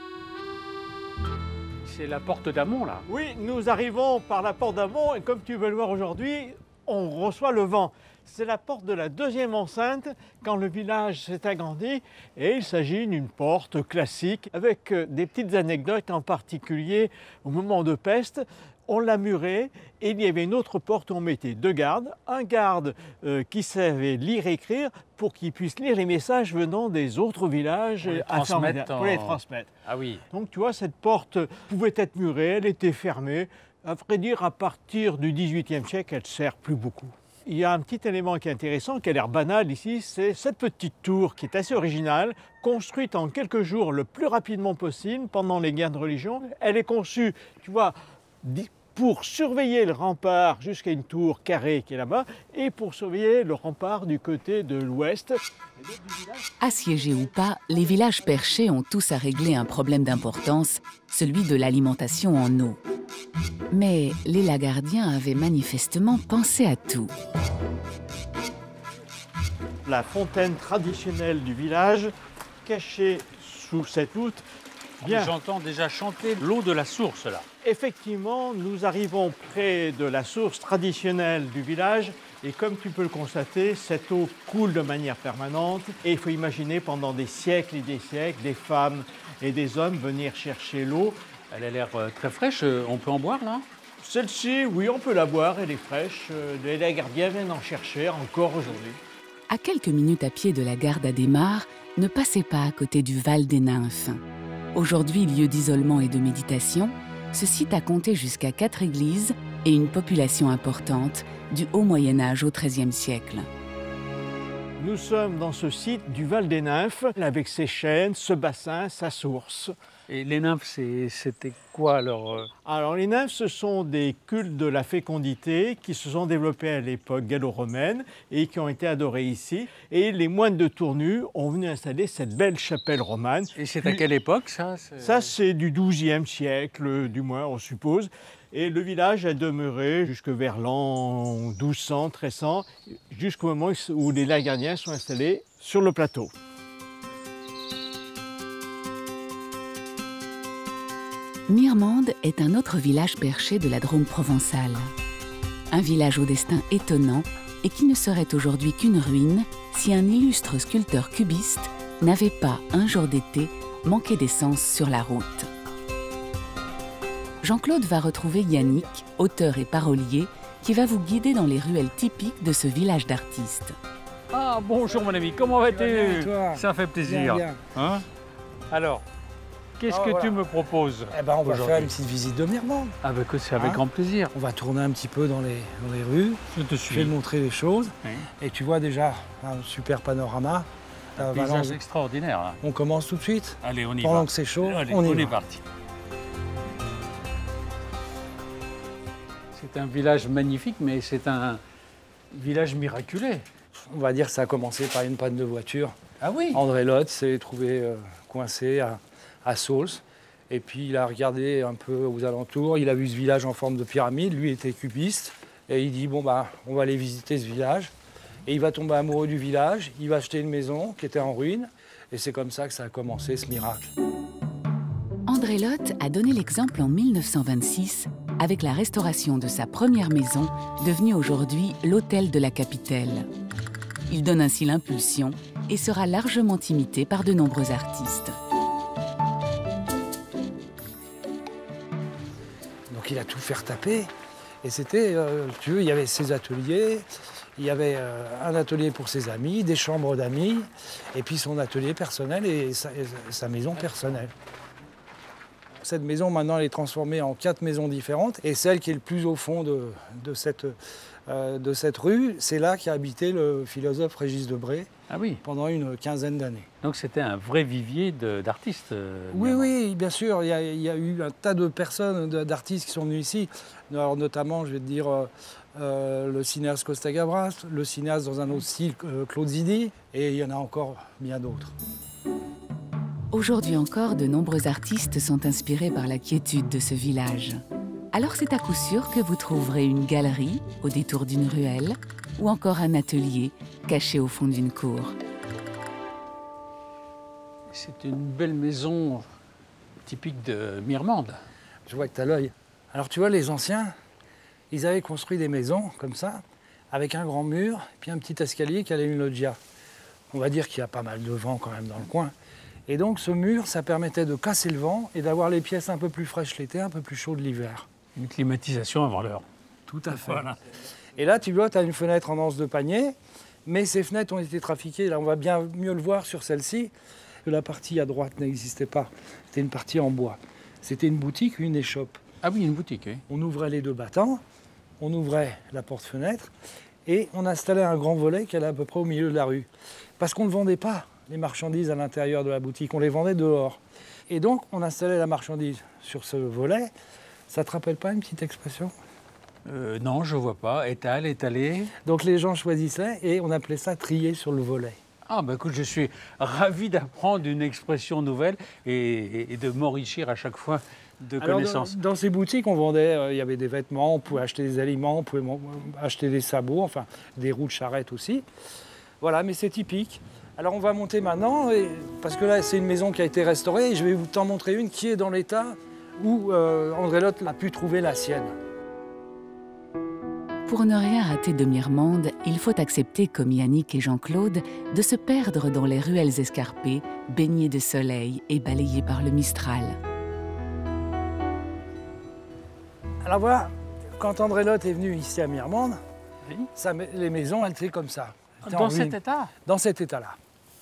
C'est la porte d'Amont, là. Oui, nous arrivons par la porte d'Amont et comme tu veux le voir aujourd'hui, on reçoit le vent. C'est la porte de la deuxième enceinte quand le village s'est agrandi et il s'agit d'une porte classique avec des petites anecdotes, en particulier au moment de peste. On l'a murée et il y avait une autre porte où on mettait deux gardes. Un garde euh, qui savait lire et écrire pour qu'il puisse lire les messages venant des autres villages pour les transmettre. En... Pour les transmettre. Ah oui. Donc tu vois, cette porte pouvait être murée, elle était fermée. À vrai dire, à partir du dix-huitième siècle, elle ne sert plus beaucoup. Il y a un petit élément qui est intéressant, qui a l'air banal ici, c'est cette petite tour qui est assez originale, construite en quelques jours le plus rapidement possible pendant les guerres de religion. Elle est conçue, tu vois, pour surveiller le rempart jusqu'à une tour carrée qui est là-bas et pour surveiller le rempart du côté de l'ouest. Assiégés ou pas, les villages perchés ont tous à régler un problème d'importance, celui de l'alimentation en eau. Mais les Lagardiens avaient manifestement pensé à tout. La fontaine traditionnelle du village, cachée sous cette voûte, Bien. J'entends déjà chanter l'eau de la source, là. Effectivement, nous arrivons près de la source traditionnelle du village et comme tu peux le constater, cette eau coule de manière permanente et il faut imaginer pendant des siècles et des siècles, des femmes et des hommes venir chercher l'eau. Elle a l'air euh, très fraîche, on peut en boire, là? Celle-ci, oui, on peut la boire, elle est fraîche. Les gardiens viennent en chercher encore aujourd'hui. À quelques minutes à pied de la gare d'Adhémar, ne passez pas à côté du Val des Nymphes. Aujourd'hui, lieu d'isolement et de méditation, ce site a compté jusqu'à quatre églises et une population importante du haut Moyen-Âge au treizième siècle. Nous sommes dans ce site du Val des Nymphes, avec ses chênes, ce bassin, sa source. Et les nymphes, c'était quoi alors? Alors les nymphes, ce sont des cultes de la fécondité qui se sont développés à l'époque gallo-romaine et qui ont été adorés ici. Et les moines de Tournu ont venu installer cette belle chapelle romane. Et c'est à quelle époque ça? Ça, c'est du douzième siècle, du moins, on suppose. Et le village a demeuré jusque vers l'an douze cents, treize cents, jusqu'au moment où les Lagardiens sont installés sur le plateau. Mirmande est un autre village perché de la Drôme provençale. Un village au destin étonnant et qui ne serait aujourd'hui qu'une ruine si un illustre sculpteur cubiste n'avait pas, un jour d'été, manqué d'essence sur la route. Jean-Claude va retrouver Yannick, auteur et parolier, qui va vous guider dans les ruelles typiques de ce village d'artistes. Ah, bonjour mon ami, comment vas-tu? Ça fait plaisir. Bien, bien. Hein? Alors, qu'est-ce oh, que voilà. tu me proposes? Eh ben, on va faire une petite visite de Mirmande. Ah ben, c'est avec Hein? grand plaisir. On va tourner un petit peu dans les, dans les rues. Je te suis. Je vais te montrer les choses. Oui. Et tu vois déjà un super panorama. Un paysage extraordinaire. Là. On commence tout de suite. Allez, on y Pendant va. que c'est chaud, Allez, on y on va. est parti. C'est un village magnifique, mais c'est un village miraculé. On va dire que ça a commencé par une panne de voiture. Ah oui? André Lotte s'est trouvé euh, coincé à, à Sauls. Et puis il a regardé un peu aux alentours. Il a vu ce village en forme de pyramide. Lui était cubiste. Et il dit, bon, bah, on va aller visiter ce village. Et il va tomber amoureux du village. Il va acheter une maison qui était en ruine. Et c'est comme ça que ça a commencé, ce miracle. André Lotte a donné l'exemple en mille neuf cent vingt-six avec la restauration de sa première maison, devenue aujourd'hui l'hôtel de la capitale. Il donne ainsi l'impulsion et sera largement imité par de nombreux artistes. Donc il a tout fait taper. Et c'était, euh, tu veux, il y avait ses ateliers, il y avait euh, un atelier pour ses amis, des chambres d'amis, et puis son atelier personnel et sa, et sa maison personnelle. Cette maison, maintenant, elle est transformée en quatre maisons différentes. Et celle qui est le plus au fond de, de, cette, euh, de cette rue, c'est là qu'a habité le philosophe Régis Debray ah oui. pendant une quinzaine d'années. Donc c'était un vrai vivier d'artistes. Euh, oui, oui, bien sûr. Il y, a, il y a eu un tas de personnes, d'artistes qui sont venus ici. Alors, notamment, je vais te dire, euh, euh, le cinéaste Costa Gavras, le cinéaste dans un autre style, euh, Claude Zidi, et il y en a encore bien d'autres. Aujourd'hui encore, de nombreux artistes sont inspirés par la quiétude de ce village. Alors c'est à coup sûr que vous trouverez une galerie au détour d'une ruelle ou encore un atelier caché au fond d'une cour. C'est une belle maison typique de Mirmande. Je vois que tu as l'œil. Alors tu vois, les anciens, ils avaient construit des maisons comme ça, avec un grand mur, puis un petit escalier qui allait à une loggia. On va dire qu'il y a pas mal de vent quand même dans le coin. Et donc ce mur, ça permettait de casser le vent et d'avoir les pièces un peu plus fraîches l'été, un peu plus chaudes l'hiver. Une climatisation avant l'heure. Tout à fait. Voilà. Et là, tu vois, tu as une fenêtre en anse de panier, mais ces fenêtres ont été trafiquées. Là, on va bien mieux le voir sur celle-ci. La partie à droite n'existait pas. C'était une partie en bois. C'était une boutique, une échoppe. Ah oui, une boutique, oui. On ouvrait les deux battants, on ouvrait la porte-fenêtre et on installait un grand volet qui allait à peu près au milieu de la rue. Parce qu'on ne vendait pas les marchandises à l'intérieur de la boutique, on les vendait dehors. Et donc, on installait la marchandise sur ce volet. Ça te rappelle pas une petite expression? euh, Non, je vois pas. Étale, étalé. Donc les gens choisissaient et on appelait ça trier sur le volet. Ah bah écoute, je suis ravi d'apprendre une expression nouvelle et, et, et de m'enrichir à chaque fois de Alors, connaissances. Dans, dans ces boutiques, on vendait, euh, il y avait des vêtements, on pouvait acheter des aliments, on pouvait acheter des sabots, enfin des roues de charrette aussi. Voilà, mais c'est typique. Alors on va monter maintenant, et, parce que là c'est une maison qui a été restaurée, et je vais vous t'en montrer une qui est dans l'état où euh, André Lotte a pu trouver la sienne. Pour ne rien rater de Mirmande, il faut accepter, comme Yannick et Jean-Claude, de se perdre dans les ruelles escarpées, baignées de soleil et balayées par le Mistral. Alors voilà, quand André Lotte est venu ici à Mirmande, oui. ça, les maisons, elles étaient comme ça. Étaient dans cet état? Dans cet état-là.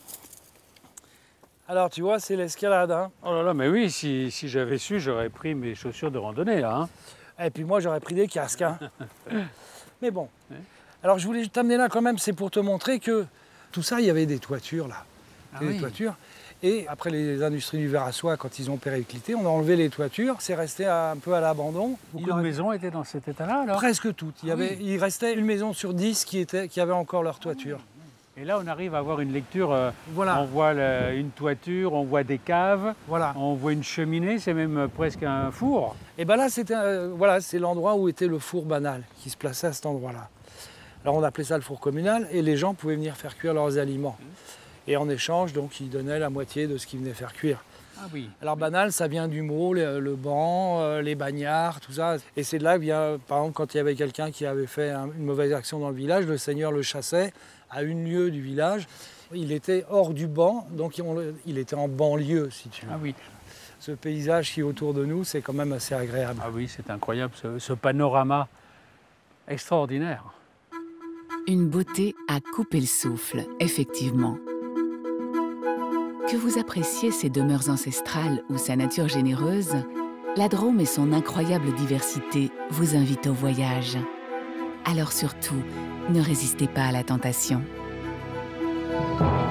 Alors tu vois, c'est l'escalade. Hein. Oh là là, mais oui, si, si j'avais su, j'aurais pris mes chaussures de randonnée, là. Hein. Et puis moi, j'aurais pris des casques. Hein. Mais bon. Alors je voulais t'amener là quand même, c'est pour te montrer que tout ça, il y avait des toitures là. Ah des oui. toitures. Et après les industries du verre à soie, quand ils ont périclité, on a enlevé les toitures. C'est resté un peu à l'abandon. Beaucoup de maisons étaient dans cet état-là, alors? Presque toutes. Il, y avait, il restait une maison sur dix qui, était, qui avait encore leur toiture. Et là, on arrive à avoir une lecture. Euh, voilà. On voit la, une toiture, on voit des caves, voilà. On voit une cheminée, c'est même presque un four. Et bien là, c'était, euh, voilà, c'est l'endroit où était le four banal qui se plaçait à cet endroit-là. Alors on appelait ça le four communal et les gens pouvaient venir faire cuire leurs aliments. Et en échange, donc, ils donnaient la moitié de ce qu'ils venaient faire cuire. Ah oui. Alors banal, ça vient du mot, le, le banc, euh, les bagnards, tout ça. Et c'est de là que vient, par exemple, quand il y avait quelqu'un qui avait fait un, une mauvaise action dans le village, le seigneur le chassait à une lieue du village. Il était hors du banc, donc on, il était en banlieue, si tu veux. Ah oui. Ce paysage qui est autour de nous, c'est quand même assez agréable. Ah oui, c'est incroyable, ce, ce panorama extraordinaire. Une beauté à couper le souffle, effectivement. Que vous appréciez ses demeures ancestrales ou sa nature généreuse, la Drôme et son incroyable diversité vous invitent au voyage. Alors surtout, ne résistez pas à la tentation.